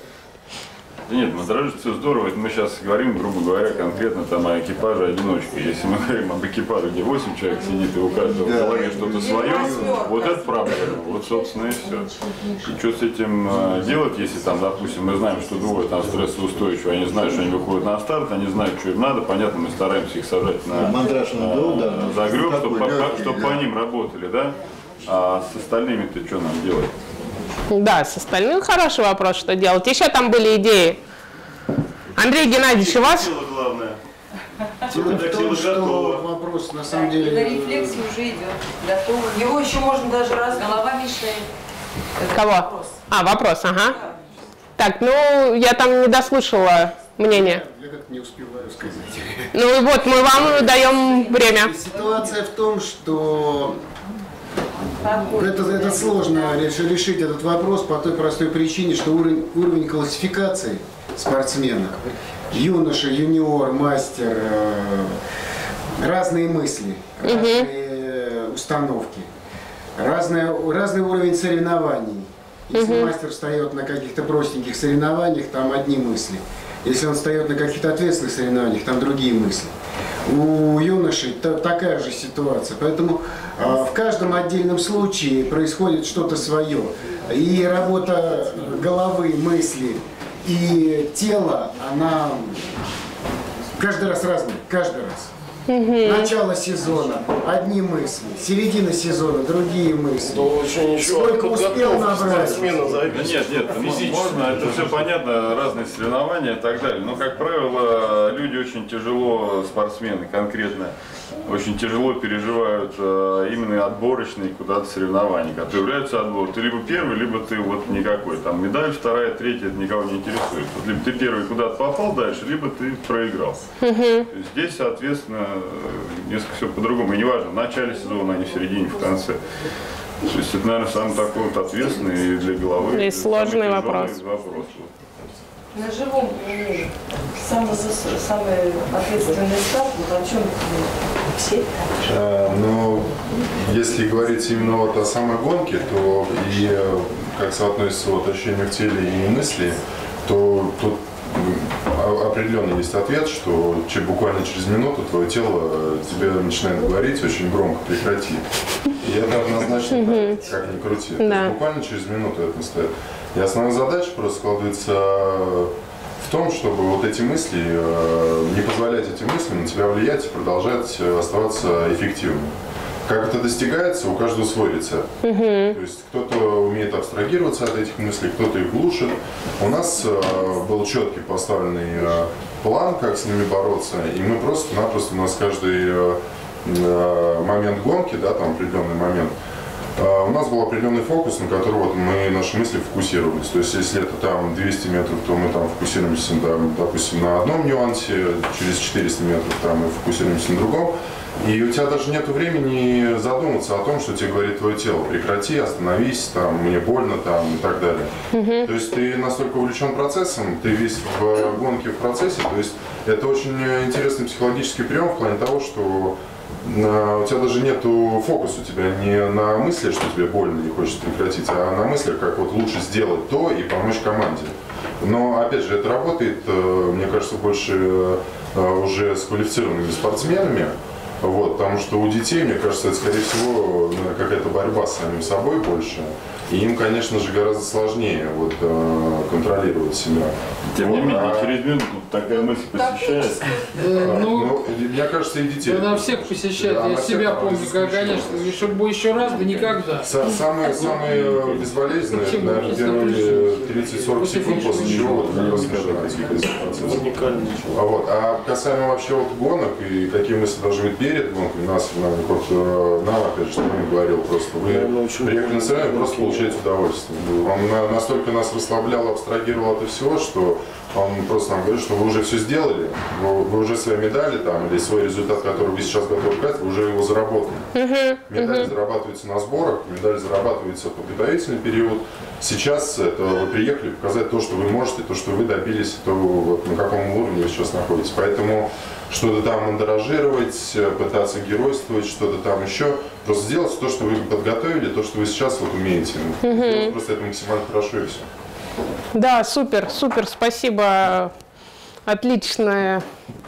Да нет, мандражист все здорово, это мы сейчас говорим, грубо говоря, конкретно там о экипаже одиночке. Если мы говорим об экипаже, где восемь человек сидит и у каждого в голове что-то свое, вот это проблема, вот собственно и все. И что с этим э, делать, если там, допустим, мы знаем, что двое там стрессоустойчивые, они знают, что они выходят на старт, они знают, что им надо, понятно, мы стараемся их сажать на э, загреб, чтобы по, чтоб по ним работали, да? А с остальными-то что нам делать? Да, с остальным хороший вопрос, что делать. Еще там были идеи. Андрей Геннадьевич, у вас? Главное. Дело в том, что вопрос на самом деле... На рефлексии уже идет. Готово. Его еще можно даже раз, голова мешает. Это Кого? вопрос. А, вопрос, ага. Так, ну, я там не дослушала мнение. Я как не успеваю сказать. Ну вот, мы вам даем время. Ситуация в том, что это, это сложно решить этот вопрос по той простой причине, что уровень, уровень классификации спортсмена, юноша, юниор, мастер, разные мысли, разные установки, разные, разный уровень соревнований. Если мастер встает на каких-то простеньких соревнованиях, там одни мысли. Если он встает на каких-то ответственных соревнованиях, там другие мысли. У юношей такая же ситуация. Поэтому э, в каждом отдельном случае происходит что-то свое. И работа головы, мысли и тела, она каждый раз разная. Каждый раз. Начало сезона – одни мысли, середина сезона – другие мысли. Сколько успел набрать? Да нет, нет, можно, это все понятно, разные соревнования и так далее. Но, как правило, люди очень тяжело, спортсмены конкретно, очень тяжело переживают э, именно отборочные куда-то соревнования, которые являются отбором. Ты либо первый, либо ты вот никакой. Там медаль вторая, третья, это никого не интересует. Вот либо ты первый куда-то попал дальше, либо ты проиграл. То есть здесь, соответственно, несколько все по-другому. И неважно, в начале сезона, а не в середине, в конце. То есть это, наверное, самый такой вот ответственный и для головы. И сложный вопрос. вопрос. На живом примере самый, самый ответственный старт, вот о чем все? А, ну, если говорить именно вот о самой гонке, то и как соотносится вот ощущение в теле и мысли, то тут определенно есть ответ, что буквально через минуту твое тело тебе начинает говорить очень громко: прекрати. И это однозначно так, как ни крути. Да. Буквально через минуту это стоит. И основная задача просто складывается в том, чтобы вот эти мысли, не позволять этим мыслям на тебя влиять и продолжать оставаться эффективным. Как это достигается, у каждого свой рецепт. Угу. То есть кто-то умеет абстрагироваться от этих мыслей, кто-то их глушит. У нас э, был четкий поставленный э, план, как с ними бороться, и мы просто-напросто, у нас каждый э, момент гонки, да, там определенный момент, э, у нас был определенный фокус, на который вот мы наши мысли фокусировались. То есть если это там двести метров, то мы там фокусируемся, да, допустим, на одном нюансе, через четыреста метров там мы фокусируемся на другом. И у тебя даже нет времени задуматься о том, что тебе говорит твое тело: прекрати, остановись, там, мне больно, там, и так далее. Uh-huh. То есть ты настолько увлечен процессом, ты весь в гонке в процессе. То есть это очень интересный психологический прием в плане того, что у тебя даже нету фокуса, у тебя не на мысли, что тебе больно и хочется прекратить, а на мысли, как вот лучше сделать то и помочь команде. Но опять же, это работает, мне кажется, больше уже с квалифицированными спортсменами. Вот, потому что у детей, мне кажется, это, скорее всего, какая-то борьба с самим собой больше. И им, конечно же, гораздо сложнее вот, э, контролировать себя. Тем не вот, менее, а... через минуту такая мысль посещает. Э, ну, ну, мне кажется, и детей. Она всех посещает, да, я себя помню, как, конечно, еще, еще раз, да никогда. Самые, самые безболезненные, наверное, первые тридцать-сорок секунд, после чего вот как раз начинается. Вот. А касаемо вообще вот гонок и какие мысли должны быть перед гонкой, нас, вот, нам, опять же, что я говорил, просто вы приехали на соревнования, просто получаете удовольствие. Он настолько нас расслаблял, абстрагировал от всего, что он просто нам говорит, что вы уже все сделали, вы, вы уже свои медали там, или свой результат, который вы сейчас готовы показать, вы уже его заработали. Uh-huh. Медали uh-huh. зарабатываются на сборах, медали зарабатываются в подготовительный период. Сейчас это вы приехали показать то, что вы можете, то, что вы добились, то, вот, на каком уровне вы сейчас находитесь. Поэтому что-то там мандражировать, пытаться геройствовать, что-то там еще. Просто сделать то, что вы подготовили, то, что вы сейчас вот умеете. Uh-huh. Просто это максимально хорошо и все. Да, супер, супер, спасибо. Отличное,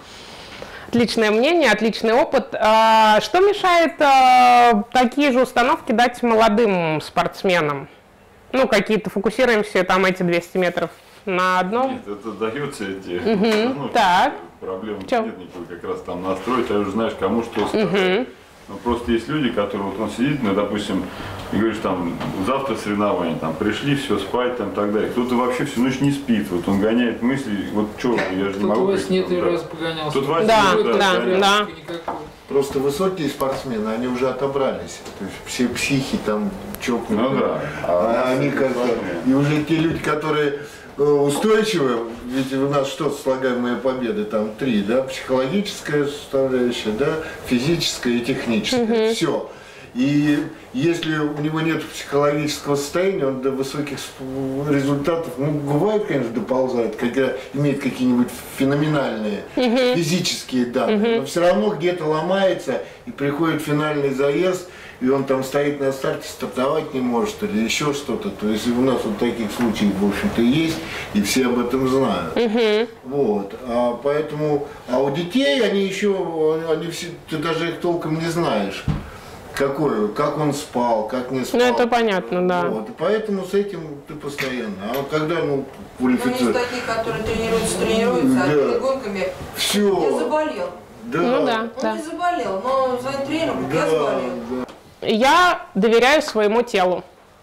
отличное мнение, отличный опыт. А что мешает а, такие же установки дать молодым спортсменам? Ну, какие-то, фокусируемся там эти двести метров на одном? Нет, это дается эти. Угу. Ну, так. Проблем нет никакой, как раз там настроить, а уже знаешь, кому что сказать. Угу. Но просто есть люди, которые, вот он сидит, ну, допустим, и говоришь, там, завтра соревнования, там, пришли, все, спать, там, так далее. Кто-то вообще всю ночь не спит, вот он гоняет мысли, вот что, я же не могу. Кто-то во сне три раза погонялся. Тут во да, сне, да, да, да, да. Просто высокие спортсмены, они уже отобрались. То есть все психи там чокнутые. Ну да. А они как-то... И уже те люди, которые устойчивы, ведь у нас что слагаемые победы, там три, да, психологическая составляющая, да, физическая и техническая, mm-hmm. все. И если у него нет психологического состояния, он до высоких результатов, ну, бывает, конечно, доползает, когда имеет какие-нибудь феноменальные mm-hmm. физические данные, mm-hmm. но все равно где-то ломается, и приходит финальный заезд, и он там стоит на старте, стартовать не может, или еще что-то. То есть у нас вот таких случаев, в общем-то, есть, и все об этом знают. Uh-huh. Вот. А поэтому, а у детей они еще, они все, ты даже их толком не знаешь, какой, как он спал, как не спал. Ну, это понятно, да. Вот. И поэтому с этим ты постоянно. А когда, ну, квалифицируешь... Ну, есть такие, которые тренируются, тренируются, да. а перед гонками все. Я заболел. Да. Ну да. Он да. не заболел, но своим тренером да, я заболел. Да. Я доверяю своему телу.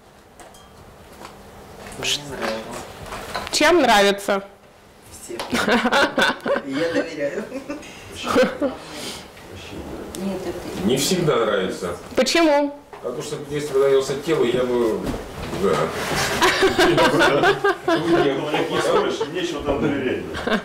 Чем нравится? Всем. Я доверяю. Нет, это... Не всегда нравится. Почему? Потому что если бы нравился телу, я бы... Да. Нечего там доверять.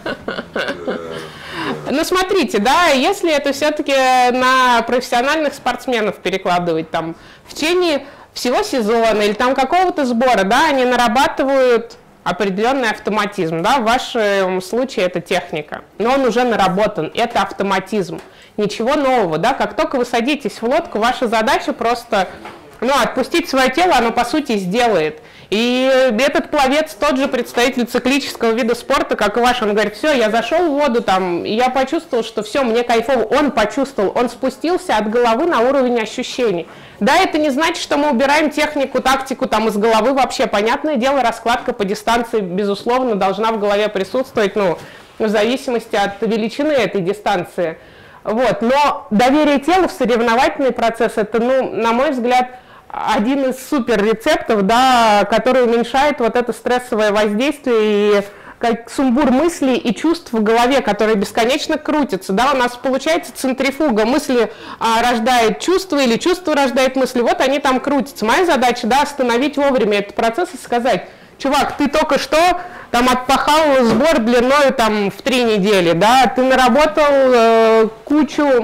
Ну, смотрите, да, если это все-таки на профессиональных спортсменов перекладывать, там, в течение всего сезона или там какого-то сбора, да, они нарабатывают определенный автоматизм, да, в вашем случае это техника, но он уже наработан, это автоматизм, ничего нового, да, как только вы садитесь в лодку, ваша задача просто, ну, отпустить свое тело, оно по сути сделает. И этот пловец тот же представитель циклического вида спорта, как и ваш, он говорит, все, я зашел в воду там, и я почувствовал, что все, мне кайфово, он почувствовал, он спустился от головы на уровень ощущений. Да, это не значит, что мы убираем технику, тактику там из головы вообще, понятное дело, раскладка по дистанции, безусловно, должна в голове присутствовать, ну, в зависимости от величины этой дистанции. Вот, но доверие телу в соревновательный процесс, это, ну, на мой взгляд, один из супер рецептов, да, который уменьшает вот это стрессовое воздействие и как сумбур мыслей и чувств в голове, которые бесконечно крутятся. Да, у нас получается центрифуга, мысли а, рождает чувства или чувство рождает мысли, вот они там крутятся. Моя задача, да, остановить вовремя этот процесс и сказать, чувак, ты только что там отпахал сбор длиной там в три недели, да, ты наработал э, кучу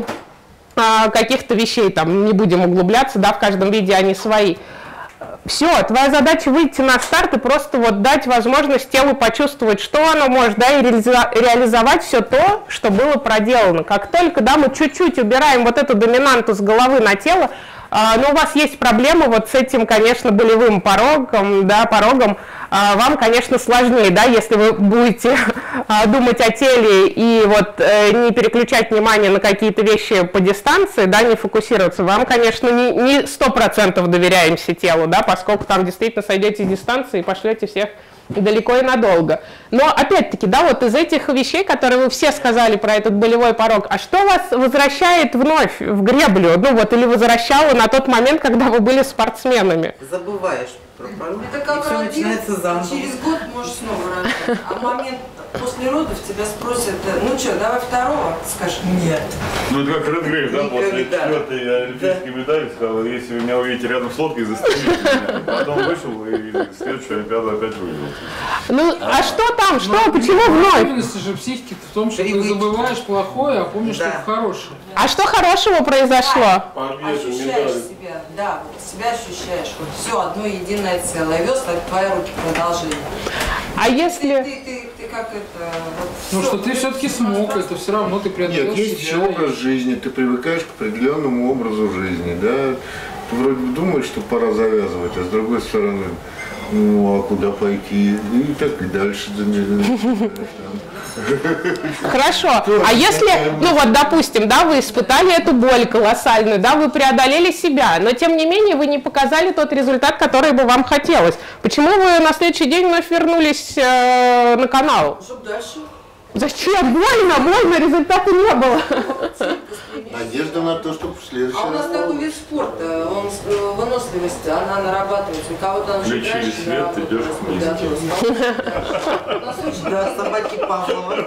каких-то вещей, там, не будем углубляться, да, в каждом виде они свои. Все, твоя задача выйти на старт и просто вот дать возможность телу почувствовать, что оно может, да, и реализовать все то, что было проделано. Как только, да, мы чуть-чуть убираем вот эту доминанту с головы на тело, а, но у вас есть проблема вот с этим, конечно, болевым порогом, да, порогом, а, вам, конечно, сложнее, да, если вы будете а, думать о теле и вот э, не переключать внимание на какие-то вещи по дистанции, да, не фокусироваться, вам, конечно, не сто процентов доверяемся телу, да, поскольку там действительно сойдете с дистанции и пошлете всех далеко и надолго. Но опять-таки, да, вот из этих вещей, которые вы все сказали про этот болевой порог, а что вас возвращает вновь в греблю, ну вот, или возвращало на тот момент, когда вы были спортсменами? Забываешь пропорол, Это и как все родился, начинается заново. через год можешь снова рожать. А в момент после родов тебя спросят, ну что, давай второго? Скажешь, нет. Ну это как Редгрейв, да, после Никогда. четвертой олимпийской медали сказал, если вы меня увидите рядом с лодкой, застрелите меня. Потом вышел и следующую олимпиаду опять выиграл. Ну, а что там, что, Ну, почему вновь? Особенность же психики в том, что ты Привычки. забываешь плохое, а помнишь Да. только хорошее. А что хорошего произошло? Ощущаешь себя, да, вот себя ощущаешь. Вот все одно единое целое. Весла это твои руки продолжение. А Ты, если... ты, ты, ты как это... Вот, Ну всё, что ты все-таки смог, это все равно ты преодолел Нет, есть еще себя. образ жизни, ты привыкаешь к определенному образу жизни, да. Ты вроде бы думаешь, что пора завязывать, а с другой стороны, ну а куда пойти? И так и дальше. Хорошо. А если, ну вот, допустим, да, вы испытали эту боль колоссальную, да, вы преодолели себя, но тем не менее вы не показали тот результат, который бы вам хотелось. Почему вы на следующий день вновь вернулись э, на канал? Чтоб дальше. Зачем? Больно, больно, результата не было. Надежда на то, что в следующий А у нас раз... такой вид спорта, он, э, выносливость, она нарабатывается. У кого-то она чуть Включили раньше свет, наработалась, идешь к да, миске. да. У нас очень Да, собаки Павлова.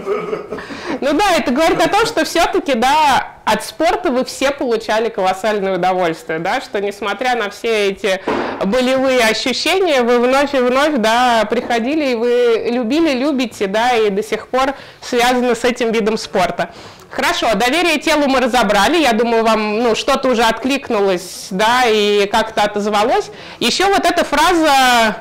Ну да, это говорит о том, что все-таки, да, от спорта вы все получали колоссальное удовольствие, да, что несмотря на все эти болевые ощущения, вы вновь и вновь, да, приходили, и вы любили, любите, да, и до сих пор связаны с этим видом спорта. Хорошо, доверие телу мы разобрали, я думаю, вам, ну, что-то уже откликнулось, да, и как-то отозвалось. Еще вот эта фраза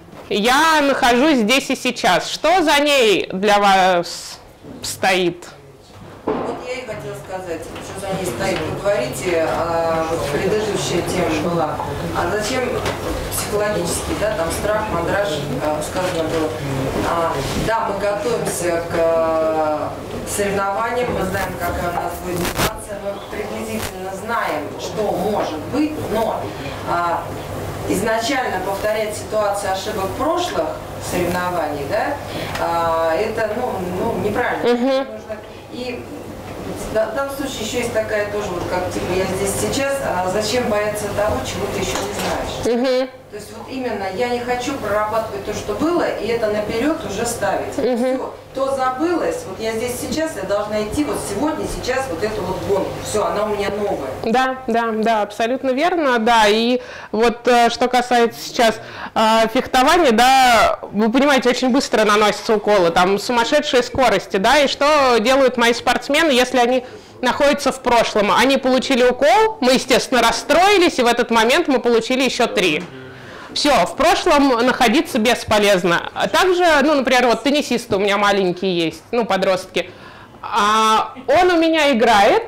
«я нахожусь здесь и сейчас», что за ней для вас стоит? Вот я и хотела сказать, что за ней стоит. Вы говорите, а, вот предыдущая тема была, а зачем психологически, да, там страх, мандраж, а, сказано было. А, да, мы готовимся к а, соревнованиям, мы знаем, какая у нас будет ситуация, мы приблизительно знаем, что может быть, но а, изначально повторять ситуацию ошибок прошлых соревнований, да, а, это, ну, ну неправильно. Uh-huh. Нужно, и в данном случае еще есть такая тоже, вот как типа я здесь сейчас, а зачем бояться того, чего ты еще не знаешь? Uh-huh. То есть вот именно я не хочу прорабатывать то, что было, и это наперед уже ставить. Uh-huh. Все, то забылось, вот я здесь сейчас, я должна идти вот сегодня, сейчас вот эту вот гонку. Все, она у меня новая. Да, да, да, абсолютно верно, да, и вот э, что касается сейчас э, фехтования, да, вы понимаете, очень быстро наносятся уколы, там сумасшедшие скорости, да, и что делают мои спортсмены, если они находятся в прошлом? Они получили укол, мы, естественно, расстроились, и в этот момент мы получили еще три. Все, в прошлом находиться бесполезно. А также, ну, например, вот теннисисты у меня маленькие есть, ну, подростки. А он у меня играет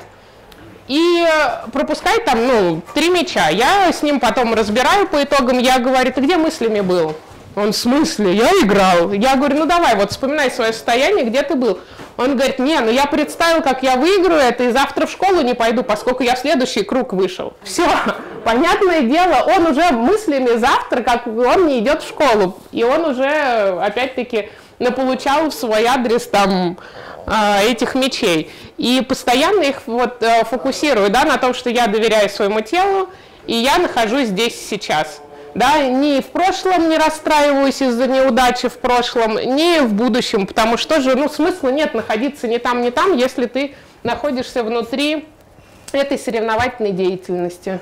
и пропускает там, ну, три мяча. Я с ним потом разбираю по итогам, я говорю, ты где мыслями был? Он, в смысле? Я играл. Я говорю, ну давай, вот вспоминай свое состояние, где ты был. Он говорит, не, ну я представил, как я выиграю это, и завтра в школу не пойду, поскольку я в следующий круг вышел. Все, понятное дело, он уже мыслями завтра, как он не идет в школу. И он уже, опять-таки, наполучал в свой адрес там этих мячей. И постоянно их вот фокусирую, да, на том, что я доверяю своему телу, и я нахожусь здесь сейчас. Да, ни в прошлом не расстраиваюсь из-за неудачи в прошлом, ни в будущем, потому что же, ну, смысла нет находиться ни там, ни там, если ты находишься внутри этой соревновательной деятельности.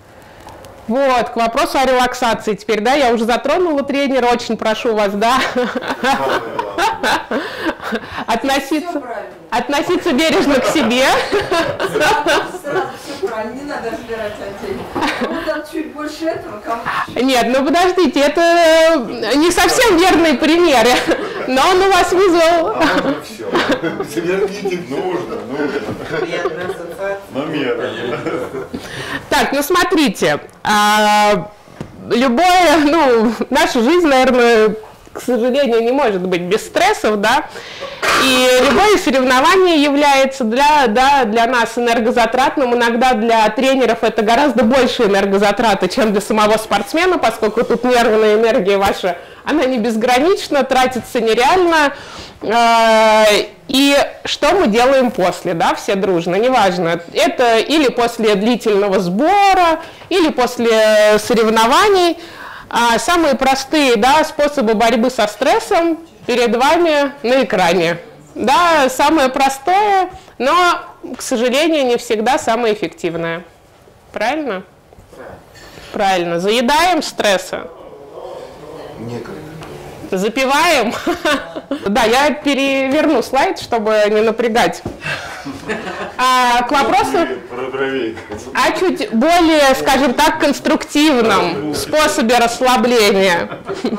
Вот, к вопросу о релаксации теперь, да, я уже затронула тренера, очень прошу вас, да, относиться, относиться бережно к себе. Сразу все правильно, не надо разбирать отдельно. Вот там чуть больше этого, кому-то. Нет, ну подождите, это не совсем верные примеры, но он у вас вызвал. А можно все. Сверните нужно, нужно. Приятная ассоциация. Но меры. Так, ну смотрите, а, любое, ну, наша жизнь, наверное, к сожалению, не может быть без стрессов, да, и любое соревнование является для, да, для нас энергозатратным, иногда для тренеров это гораздо больше энергозатраты, чем для самого спортсмена, поскольку тут нервная энергия ваша, она не безгранична, тратится нереально. И что мы делаем после, да, все дружно, неважно, это или после длительного сбора, или после соревнований. А самые простые, да, способы борьбы со стрессом перед вами на экране. Да, самое простое, но, к сожалению, не всегда самое эффективное. Правильно? Правильно. Заедаем стресса? Некогда. Запиваем? Да, я переверну слайд, чтобы не напрягать. А, к вопросу о чуть более, скажем так, конструктивном способе расслабления.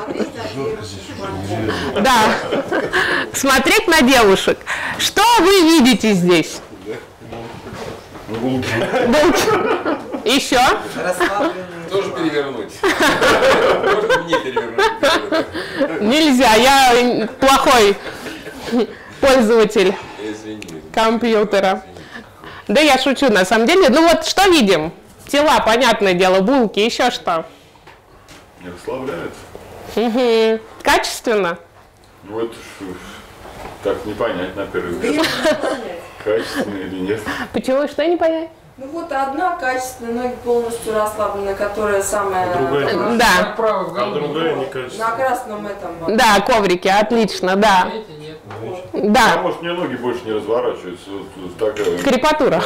Да. Смотреть на девушек. Что вы видите здесь? Булки. Еще? Тоже перевернуть. Можно мне перевернуть? Нельзя, я плохой пользователь компьютера. Да я шучу, на самом деле. Ну вот, что видим? Тела, понятное дело, булки, еще что? Не расслабляет. Угу. Качественно? Ну это ж, так не понять на первый взгляд. Качественно или нет. Почему, что не понять? Ну вот одна качественная, ноги полностью расслаблены, которая самая... Другая, э, да. А другая не качественная. На красном этом. Да, коврики, отлично, да. А Да. может мне ноги больше не разворачиваются. Вот, вот такая. Крепатура.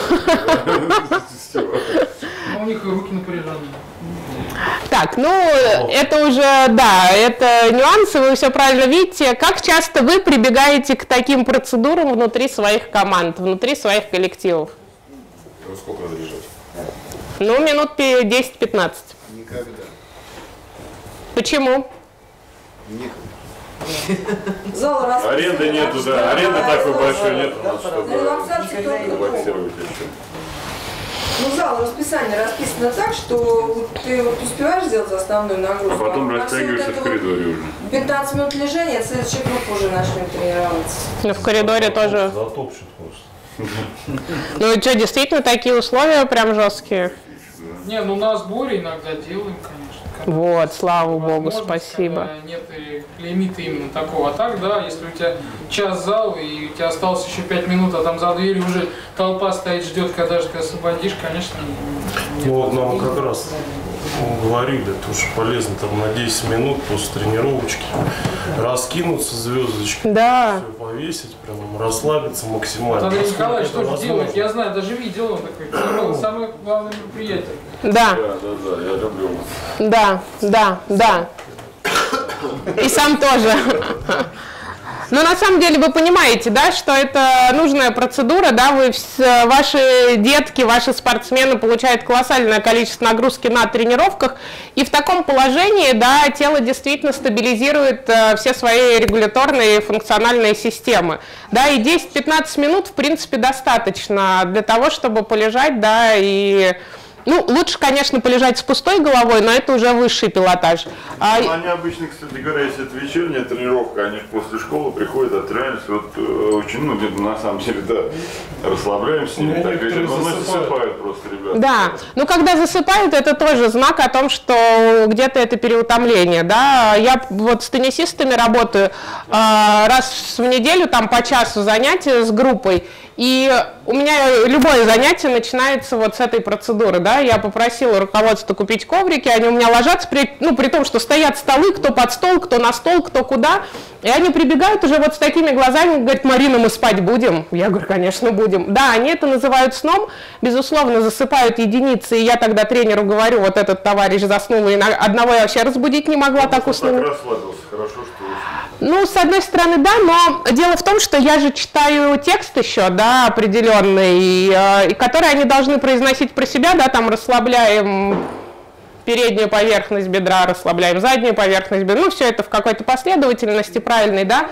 Ну, у них и руки напряженные. Так, ну, это уже, да, это нюансы, вы все правильно видите. Как часто вы прибегаете к таким процедурам внутри своих команд, внутри своих коллективов? Ну, сколько надо лежать? Ну, минут десять-пятнадцать. Никогда. Почему? Никогда. Зал расписан. Аренды нету, да. Аренды такой большой нет у нас, чтобы Релаксация только релаксировать еще. Ну, зал расписание расписано так, что ты вот успеваешь сделать основную нагрузку. А потом на растягиваешься всю в вот эту коридоре уже. пятнадцать минут лежания, следующая группа уже начнет тренироваться. Ну, в коридоре тоже. Затопчет просто. Ну, и что, действительно такие условия прям жесткие? Не, ну на сборе иногда делаем, конечно. когда Вот, слава богу, возможность, спасибо. когда нет и лимита именно такого. А так, да, если у тебя час зал и у тебя осталось еще пять минут, а там за дверью уже толпа стоит, ждет, когда же ты освободишь, конечно, нет. Ну вот нам как раз говорили, то, что полезно там на десять минут после тренировочки раскинуться звездочкой, Да. все повесить, прям расслабиться максимально. Вот Андрей насколько Николаевич это тоже возможно. делает, я знаю, даже видел, он такой, тренировал, самое главное мероприятие. Да, Да, да, да, я люблю. да, да, да. И сам тоже. Но на самом деле вы понимаете, да, что это нужная процедура, да, вы, вс- ваши детки, ваши спортсмены получают колоссальное количество нагрузки на тренировках, и в таком положении, да, тело действительно стабилизирует э, все свои регуляторные и функциональные системы, да, и десять-пятнадцать минут, в принципе, достаточно для того, чтобы полежать, да, и... Ну, лучше, конечно, полежать с пустой головой, но это уже высший пилотаж. А... Ну, они обычно, кстати говоря, если это вечерняя тренировка, они после школы приходят, отреагируются, вот э, очень, ну, где-то на самом деле, да, расслабляемся с ними, Ну, так говорят, некоторые ну, засыпают. засыпают просто, ребята. Да, ну когда засыпают, это тоже знак о том, что где-то это переутомление, да. Я вот с теннисистами работаю, э, раз в неделю там по часу занятия с группой, и у меня любое занятие начинается вот с этой процедуры, да. Я попросила руководство купить коврики, они у меня ложатся, при, ну, при том, что стоят столы, кто под стол, кто на стол, кто куда, и они прибегают уже вот с такими глазами, говорят: Марина, мы спать будем? Я говорю: конечно, будем. Да, они это называют сном, безусловно, засыпают единицы, и я тогда тренеру говорю: вот этот товарищ заснул, и одного я вообще разбудить не могла, так уснул. Так расслабился, хорошо, что уснул. Ну, с одной стороны, да, но дело в том, что я же читаю текст еще, да, определенный, и, э, и который они должны произносить про себя, да, там расслабляем переднюю поверхность бедра, расслабляем заднюю поверхность бедра, ну, все это в какой-то последовательности правильной, да?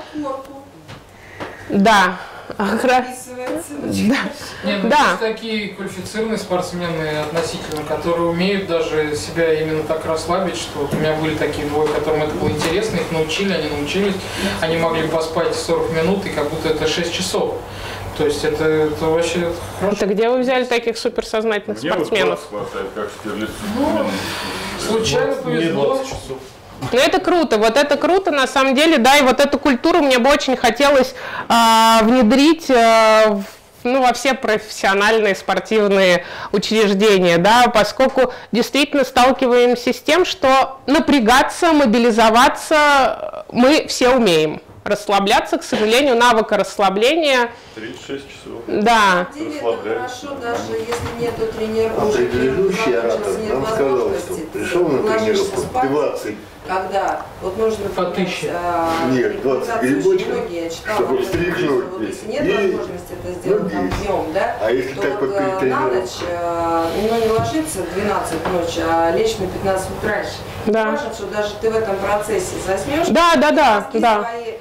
Да. Да. Не, ну Да. есть такие квалифицированные спортсмены относительно, которые умеют даже себя именно так расслабить, что вот у меня были такие двое, которым это было интересно, их научили, они научились, они могли поспать сорок минут, и как будто это шесть часов. То есть это, это вообще хорошо. Это где вы взяли таких суперсознательных Мне вот спортсменов? класс хватает, как Штирлицу. Ну, случайно Мне повезло. двадцать часов. Ну, это круто, вот это круто, на самом деле, да, и вот эту культуру мне бы очень хотелось а, внедрить а, ну, во все профессиональные спортивные учреждения, да, поскольку действительно сталкиваемся с тем, что напрягаться, мобилизоваться мы все умеем. Расслабляться, к сожалению, навыка расслабления. тридцать шесть часов. Да. На самом деле это хорошо, даже если нету тренировки. А предыдущий оратор нам сказал, что пришел на тренировку двадцать. Когда вот нужно Потыще. а, Нет, двадцать грибочков, многие, я читала, чтобы что встряхнуть. вот если нет И возможности это сделать там днем, да, а если то так вот, вот а, перед на тренировкой? ночь, а, ну, не ложиться в двенадцать ночи, а лечь на пятнадцать минут раньше. Да. Важно, что даже ты в этом процессе заснешь. Да, да, да, мозги да. свои,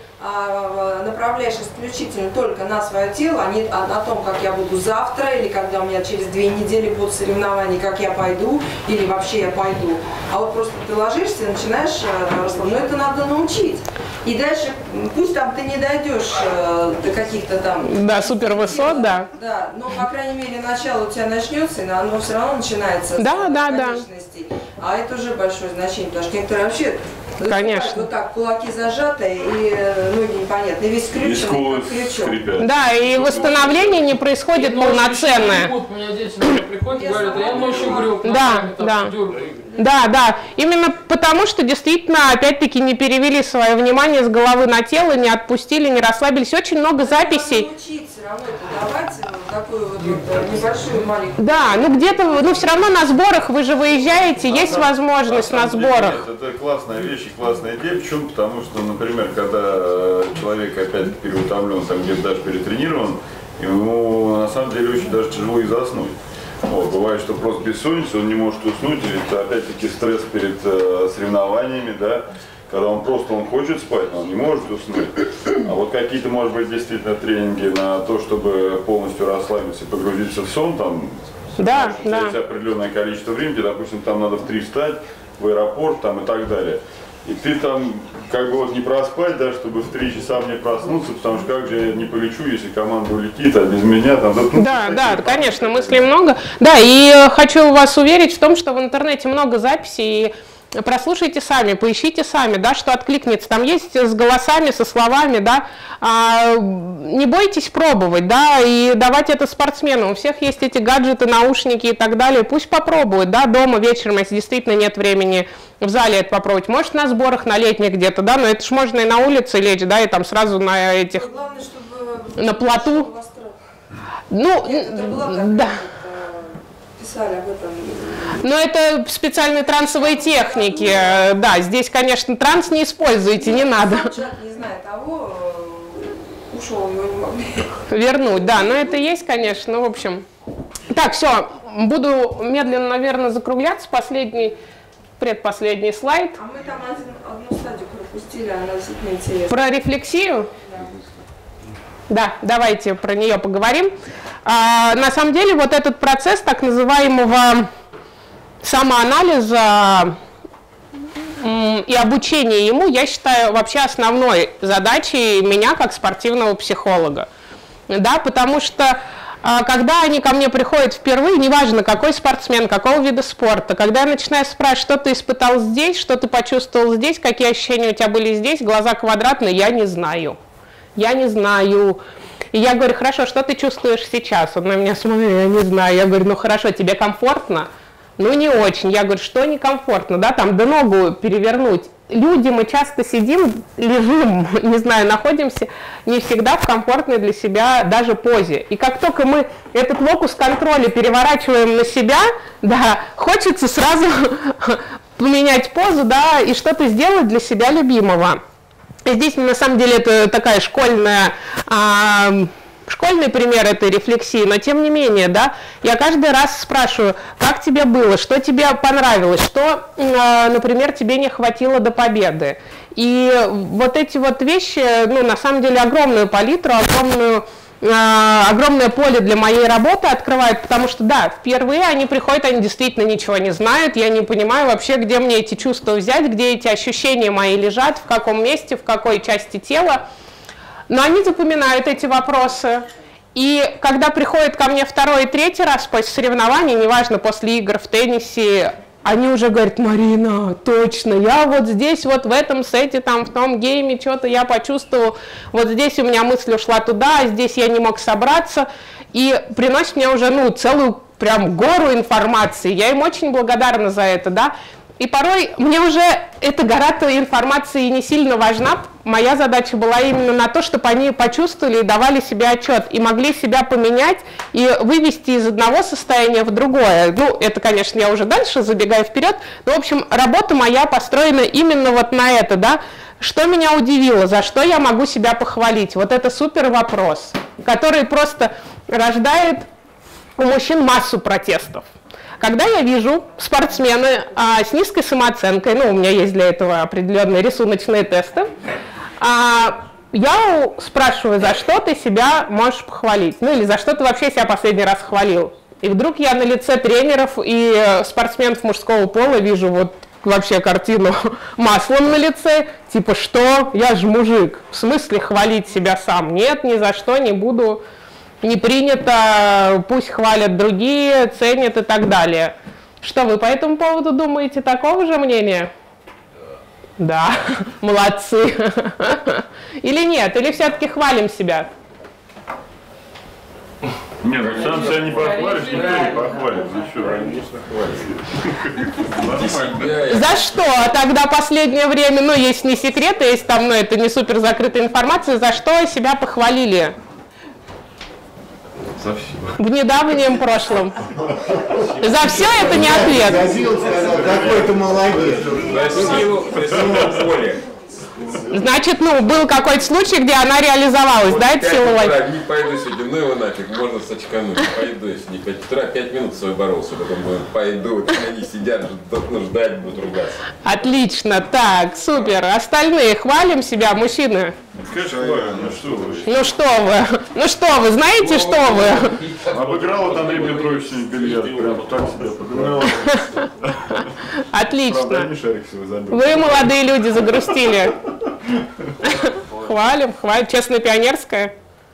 а, направляешь исключительно только на свое тело, а не о, о том, как я буду завтра, или когда у меня через две недели будут соревнования, как я пойду, или вообще я пойду. А вот просто ты ложишься и начинаешь расслабляться. Но это надо научить. И дальше, пусть там ты не дойдешь э, до каких-то там... Да, супер высот, да. Да, но, по крайней мере, начало у тебя начнется, и оно все равно начинается Да, с да, да. конечностей. А это уже большое значение, потому что некоторые вообще... Конечно. Вот так, кулаки зажаты, и э, ноги непонятно, и весь И скрюченный, скулы как крючок. скрипят. Да, и восстановление не происходит полноценное. У меня дети например, приходят и говорят, а я ночью греб, Да, да. Да, да, именно потому, что действительно, опять-таки, не перевели свое внимание с головы на тело, не отпустили, не расслабились. Очень много записей. Научить все равно это давать, вот такую вот, вот небольшую маленькую... Да, ну где-то, ну все равно на сборах вы же выезжаете, есть возможность на сборах. Нет, это классная вещь и классная идея. Почему? Потому что, например, когда человек опять переутомлен, там где-то даже перетренирован, ему на самом деле очень даже тяжело и заснуть. Вот, бывает, что просто бессонница, он не может уснуть, или это опять-таки стресс перед э, соревнованиями, да, когда он просто он хочет спать, но он не может уснуть. А вот какие-то, может быть, действительно тренинги на то, чтобы полностью расслабиться и погрузиться в сон, там, Да, да. есть определенное количество времени, допустим, там надо в три встать, в аэропорт там, и так далее. И ты там как бы вот не проспать, да, чтобы в три часа мне проснуться, потому что как же я не полечу, если команда улетит, а без меня там... Да, ну, Да, да, конечно, мыслей много. Да, и э, хочу вас уверить в том, что в интернете много записей, и прослушайте сами, поищите сами, да, что откликнется. Там есть с голосами, со словами, да. А, не бойтесь пробовать, да, и давать это спортсменам. У всех есть эти гаджеты, наушники и так далее. Пусть попробуют, да, дома вечером, если действительно нет времени в зале это попробовать. Может, на сборах, на летних где-то, да, но это ж можно и на улице лечь, да, и там сразу на этих, Главное, чтобы на плоту. Ну, Нет, это была как да. Писали об этом. Но это специальные трансовые техники. Да, здесь, конечно, транс не используйте, не надо. Человек, не зная того, ушел, его не могли. Вернуть, да, но это есть, конечно, ну, в общем. Так, все, буду медленно, наверное, закругляться. Последний, предпоследний слайд. А мы там один, одну стадию пропустили, она действительно интересна. Про рефлексию? Да. Да, давайте про нее поговорим. А, на самом деле, вот этот процесс так называемого самоанализа м, и обучения ему, я считаю, вообще основной задачей меня как спортивного психолога. Да, потому что а, когда они ко мне приходят впервые, неважно, какой спортсмен, какого вида спорта, когда я начинаю спрашивать, что ты испытал здесь, что ты почувствовал здесь, какие ощущения у тебя были здесь, глаза квадратные, я не знаю. Я не знаю. И я говорю, хорошо, что ты чувствуешь сейчас? Он на меня смотрит, я не знаю. Я говорю, ну хорошо, тебе комфортно? Ну не очень. Я говорю, что некомфортно, да, там, да ногу перевернуть. Люди, мы часто сидим, лежим, не знаю, находимся не всегда в комфортной для себя даже позе. И как только мы этот локус контроля переворачиваем на себя, да, хочется сразу поменять позу, да, и что-то сделать для себя любимого. Здесь, на самом деле, это такая школьная, а, школьный пример этой рефлексии, но тем не менее, да, я каждый раз спрашиваю, как тебе было, что тебе понравилось, что, а, например, тебе не хватило до победы. И вот эти вот вещи, ну, на самом деле, огромную палитру, огромную... огромное поле для моей работы открывает, потому что, да, впервые они приходят, они действительно ничего не знают, я не понимаю вообще, где мне эти чувства взять, где эти ощущения мои лежат, в каком месте, в какой части тела, но они запоминают эти вопросы. И когда приходят ко мне второй и третий раз после соревнований, неважно, после игр в теннисе, они уже говорят, Марина, точно, я вот здесь, вот в этом сете, там, в том гейме, что-то я почувствовал, вот здесь у меня мысль ушла туда, а здесь я не мог собраться. и приносят мне уже, ну, целую прям гору информации. Я им очень благодарна за это, да. И порой мне уже эта гора-то информации не сильно важна. Моя задача была именно на то, чтобы они почувствовали и давали себе отчет, и могли себя поменять и вывести из одного состояния в другое. Ну, это, конечно, я уже дальше забегаю вперед. Но, в общем, работа моя построена именно вот на это, да. Что меня удивило, за что я могу себя похвалить? Вот это супер вопрос, который просто рождает у мужчин массу протестов. Когда я вижу спортсмены а, с низкой самооценкой, ну, у меня есть для этого определенные рисуночные тесты, а, я спрашиваю, за что ты себя можешь похвалить, ну, или за что ты вообще себя последний раз хвалил. И вдруг я на лице тренеров и спортсменов мужского пола вижу вот вообще картину маслом на лице, типа, что? Я же мужик, в смысле хвалить себя сам? Нет, ни за что не буду. Не принято, пусть хвалят другие, ценят и так далее. Что вы по этому поводу думаете? Такого же мнения? Да, молодцы. Или нет? Или все-таки хвалим себя? Нет, ну сам себя не похвалишь, никто не похвалит. За что? За что? А тогда последнее время, ну, есть не секреты, есть там, ну, это не супер закрытая информация, за что себя похвалили? За все. В недавнем прошлом. За все это не ответ. Какой ты молодец. За силу, за силу воли. Значит, ну, был какой-то случай, где она реализовалась, вот да, это сила воли? Не пойду сегодня, ну его нафиг, можно сочкануть, пойду, если не пять утра, пять минут свой боролся, потом говорю, пойду, они сидят, ждать, будут ругаться. Отлично, так, супер. Остальные хвалим себя, мужчины? Конечно, хвалим, ну что вы? Ну что вы, ну что вы, знаете, ну, что вы? Обыграл вот Андрей Петрович бильярд, прям так себя подыграл. Отлично. Вы, молодые люди, загрустили. Хвалим, хвалим. Честно, пионерская.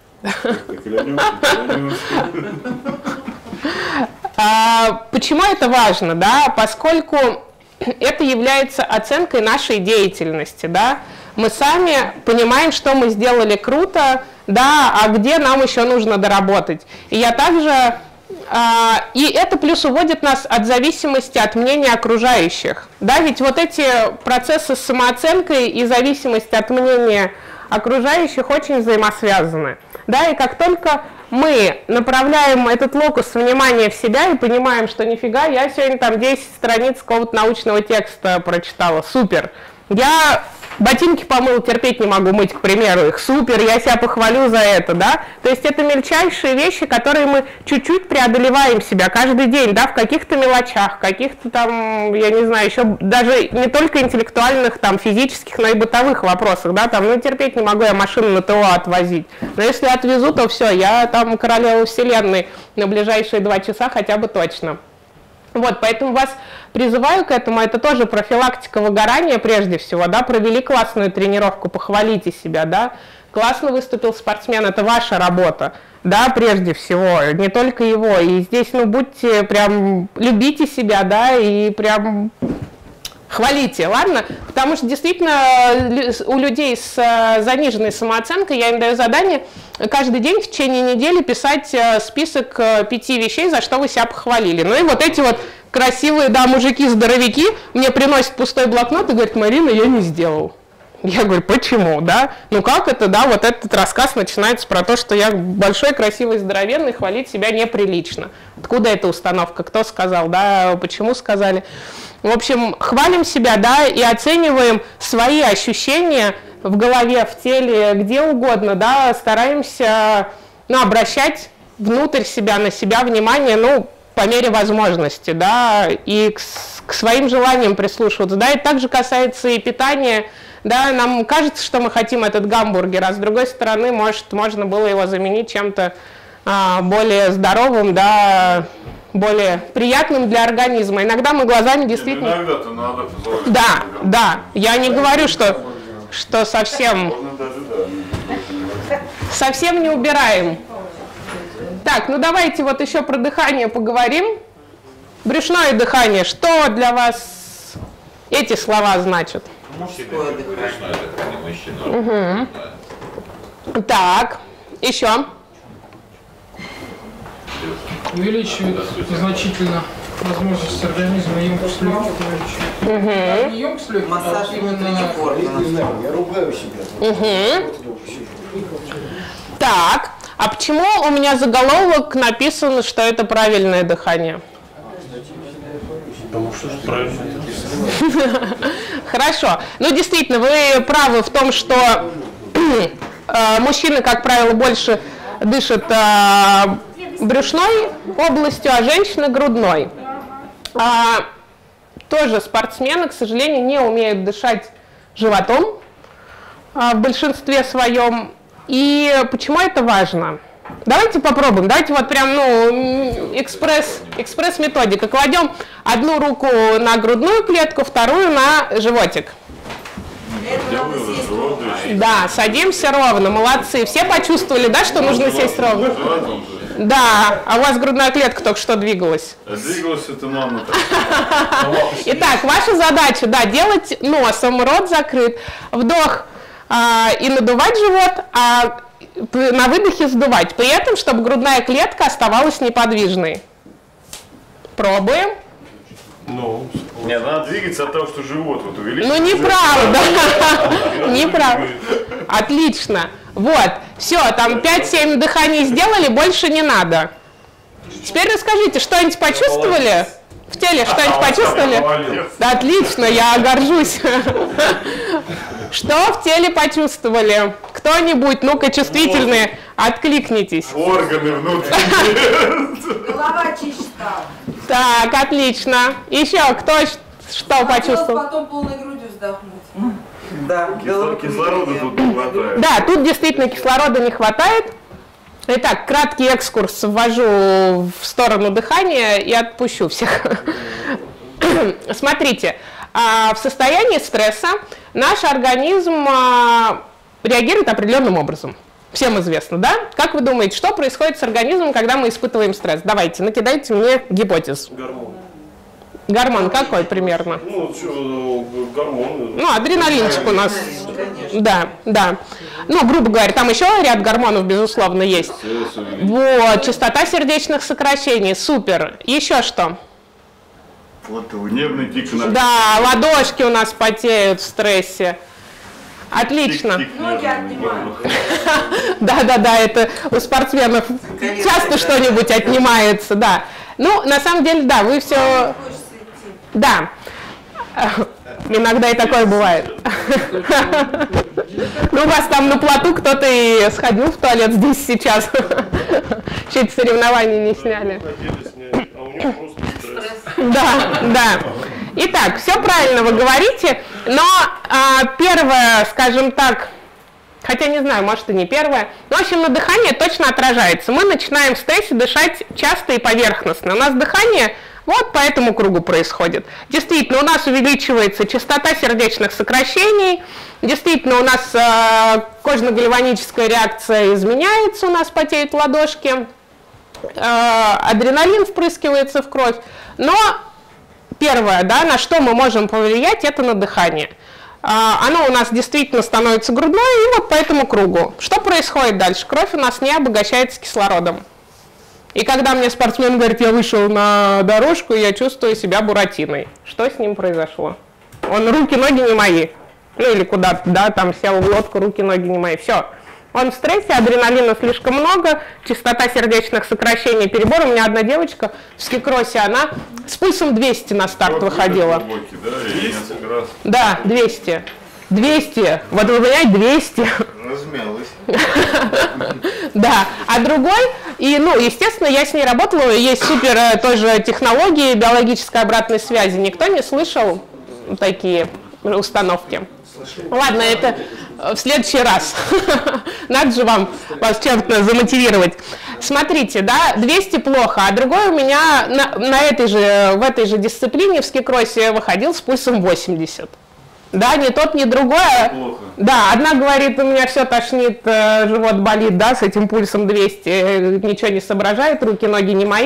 А, почему это важно, да? Поскольку это является оценкой нашей деятельности, да? Мы сами понимаем, что мы сделали круто, да, а где нам еще нужно доработать. И я также, а, и это плюс уводит нас от зависимости от мнения окружающих, да, ведь вот эти процессы с самооценкой и зависимость от мнения окружающих очень взаимосвязаны, да, и как только мы направляем этот локус внимания в себя и понимаем, что нифига, я сегодня там десять страниц какого-то научного текста прочитала, супер, я ботинки помыл, терпеть не могу мыть, к примеру, их, супер, я себя похвалю за это, да, то есть это мельчайшие вещи, которые мы чуть-чуть преодолеваем себя каждый день, да, в каких-то мелочах, каких-то там, я не знаю, еще даже не только интеллектуальных, там, физических, но и бытовых вопросах, да, там, ну, терпеть не могу я машину на ТО отвозить, но если отвезу, то все, я там королева вселенной на ближайшие два часа хотя бы точно. Вот, поэтому вас призываю к этому, это тоже профилактика выгорания прежде всего, да, провели классную тренировку, похвалите себя, да, классно выступил спортсмен, это ваша работа, да, прежде всего, не только его, и здесь, ну, будьте прям, любите себя, да, и прям хвалите, ладно, потому что действительно у людей с заниженной самооценкой я им даю задание каждый день в течение недели писать список пяти вещей, за что вы себя похвалили. Ну и вот эти вот красивые, да, мужики-здоровяки мне приносят пустой блокнот и говорят, Марина, я не сделал. Я говорю, почему, да? Ну как это, да, вот этот рассказ начинается про то, что я большой, красивый, здоровенный, хвалить себя неприлично. Откуда эта установка, кто сказал, да, почему сказали? В общем, хвалим себя, да, и оцениваем свои ощущения в голове, в теле, где угодно, да, стараемся, ну, обращать внутрь себя, на себя внимание, ну, по мере возможности, да, и к, к своим желаниям прислушиваться, да, и также касается и питания, да, нам кажется, что мы хотим этот гамбургер, а с другой стороны, может, можно было его заменить чем-то а, более здоровым, да, более приятным для организма. Иногда мы глазами действительно... Иногда-то надо позволить. Да, да, я не говорю, что, что совсем, совсем не убираем. Так, ну давайте вот еще про дыхание поговорим. Брюшное дыхание, что для вас эти слова значат? Мужское дыхание. Угу. Так, еще. увеличивает значительно возможность организма емкость легких увеличивает. Угу. Да, не емкость легких, Массаж а именно... внутренних органов. Я ругаю себя. Угу. Так, а почему у меня заголовок написано, что это правильное дыхание? Потому что правильно. Хорошо. Ну, действительно, вы правы в том, что э, мужчины, как правило, больше дышат э, брюшной областью, а женщины грудной. А, тоже спортсмены, к сожалению, не умеют дышать животом э, в большинстве своем. И почему это важно? Давайте попробуем. Давайте вот прям, ну, экспресс, экспресс-методика. Кладем одну руку на грудную клетку, вторую на животик. Да, садимся ровно, молодцы. Все почувствовали, да, что нужно сесть ровно? Да, а у вас грудная клетка только что двигалась. Двигалась это нам. Итак, ваша задача, да, делать носом, рот закрыт, вдох а, и надувать живот, а на выдохе сдувать. При этом, чтобы грудная клетка оставалась неподвижной. Пробуем. Ну, нет, надо двигаться от того, что живот вот увеличится. Ну, неправда. Неправда. Отлично. Вот. Все, там пять-семь дыханий сделали, больше не надо. Теперь расскажите, что-нибудь почувствовали? В теле что-нибудь почувствовали? Да, отлично, я горжусь. Что в теле почувствовали? Кто-нибудь, ну-ка, чувствительные, откликнитесь. Органы внутренние. Голова чиста. Так, отлично. Еще кто что почувствовал? Потом полной грудью вздохнуть. Да, кислорода тут не хватает. Да, тут действительно кислорода не хватает. Итак, краткий экскурс ввожу в сторону дыхания и отпущу всех. Смотрите, в состоянии стресса наш организм реагирует определенным образом. Всем известно, да? Как вы думаете, что происходит с организмом, когда мы испытываем стресс? Давайте, накидайте мне гипотез. Гормон. Гормон какой примерно? Ну, что, гормон. Ну, адреналинчик у нас. Да, да. Ну, грубо говоря, там еще ряд гормонов, безусловно, есть. Вот, частота сердечных сокращений, супер. Еще что? Вот нервный тик. Да, ладошки у нас потеют в стрессе. Отлично. Ноги отнимают. Да, да, да, это у спортсменов часто что-нибудь отнимается, да. Ну, на самом деле, да, вы все... Да. Иногда и такое бывает. Ну, у вас там на плоту кто-то и сходил в туалет здесь сейчас. Чуть соревнований не сняли. Да, да. Итак, все правильно вы говорите, но а, первое, скажем так, хотя не знаю, может и не первое, но в общем на дыхание точно отражается. Мы начинаем в стрессе дышать часто и поверхностно. У нас дыхание вот по этому кругу происходит. Действительно, у нас увеличивается частота сердечных сокращений, действительно, у нас э, кожно-гальваническая реакция изменяется, у нас потеют ладошки, э, адреналин впрыскивается в кровь, но первое, да, на что мы можем повлиять, это на дыхание. Э, оно у нас действительно становится грудной, и вот по этому кругу. Что происходит дальше? Кровь у нас не обогащается кислородом. И когда мне спортсмен говорит, я вышел на дорожку, я чувствую себя буратиной. Что с ним произошло? Он, руки, ноги не мои. Ну или куда-то, да, там сел в лодку, руки, ноги не мои. Все. Он в стрессе, адреналина слишком много, частота сердечных сокращений, перебор. У меня одна девочка в скикросе, она с пульсом двести на старт выходила. Глубокий, да, и несколько раз. Да, двести. двести. Вот вы понимаете, двести. Размялась. Да, а другой, и, ну, естественно, я с ней работала, есть супер э, тоже технологии биологической обратной связи. Никто не слышал такие установки? Ладно, это в следующий раз. Надо же вам вас чем-то замотивировать. Смотрите, да, двести плохо, а другой у меня на, на этой же, в этой же дисциплине в скикросе выходил с пульсом восемьдесят. Да, ни тот, ни другое. Плохо. Да, одна говорит, у меня все тошнит, живот болит, да, с этим пульсом двести, ничего не соображает, руки, ноги не мои.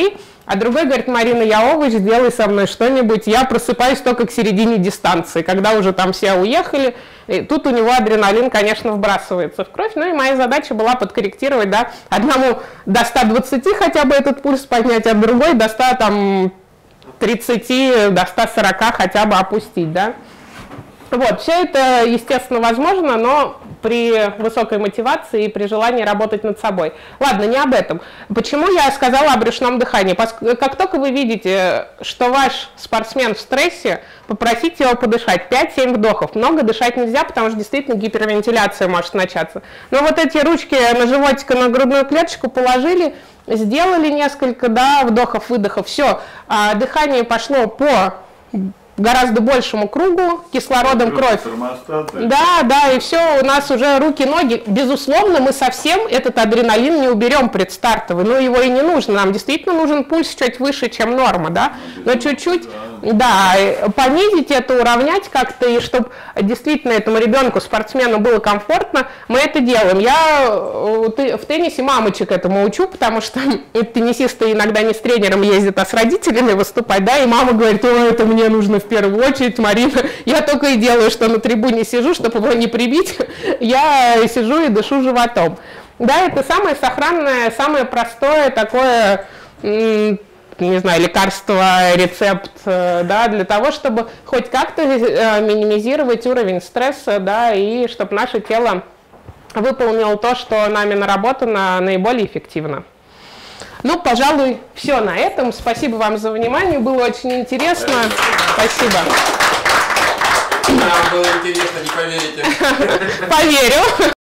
А другой говорит: Марина, я овощ, сделай со мной что-нибудь. Я просыпаюсь только к середине дистанции, когда уже там все уехали. И тут у него адреналин, конечно, вбрасывается в кровь. Ну и моя задача была подкорректировать, да, одному до ста двадцати хотя бы этот пульс поднять, а другой до ста тридцати, до ста сорока хотя бы опустить, да. Вот, все это, естественно, возможно, но при высокой мотивации и при желании работать над собой. Ладно, не об этом. Почему я сказала о брюшном дыхании? Как только вы видите, что ваш спортсмен в стрессе, попросите его подышать. пять-семь вдохов. Много дышать нельзя, потому что действительно гипервентиляция может начаться. Но вот эти ручки на животик и на грудную клеточку положили, сделали несколько, да, вдохов-выдохов. Все, а дыхание пошло по гораздо большему кругу, кислородом кровь. Да, да, и все, у нас уже руки, ноги. Безусловно, мы совсем этот адреналин не уберем предстартовый, но его и не нужно. Нам действительно нужен пульс чуть выше, чем норма, да, но чуть-чуть, да, понизить это, уравнять как-то, и чтобы действительно этому ребенку, спортсмену было комфортно, мы это делаем. Я в теннисе мамочек этому учу, потому что теннисисты иногда не с тренером ездят, а с родителями выступать, да, и мама говорит: о, это мне нужно в первую очередь, Марина, я только и делаю, что на трибуне сижу, чтобы его не прибить, я сижу и дышу животом. Да, это самое сохранное, самое простое такое, не знаю, лекарство, рецепт, да, для того, чтобы хоть как-то минимизировать уровень стресса, да, и чтобы наше тело выполнило то, что нами наработано, наиболее эффективно. Ну, пожалуй, все на этом. Спасибо вам за внимание. Было очень интересно. Спасибо. Нам было интересно, не поверите. Поверю.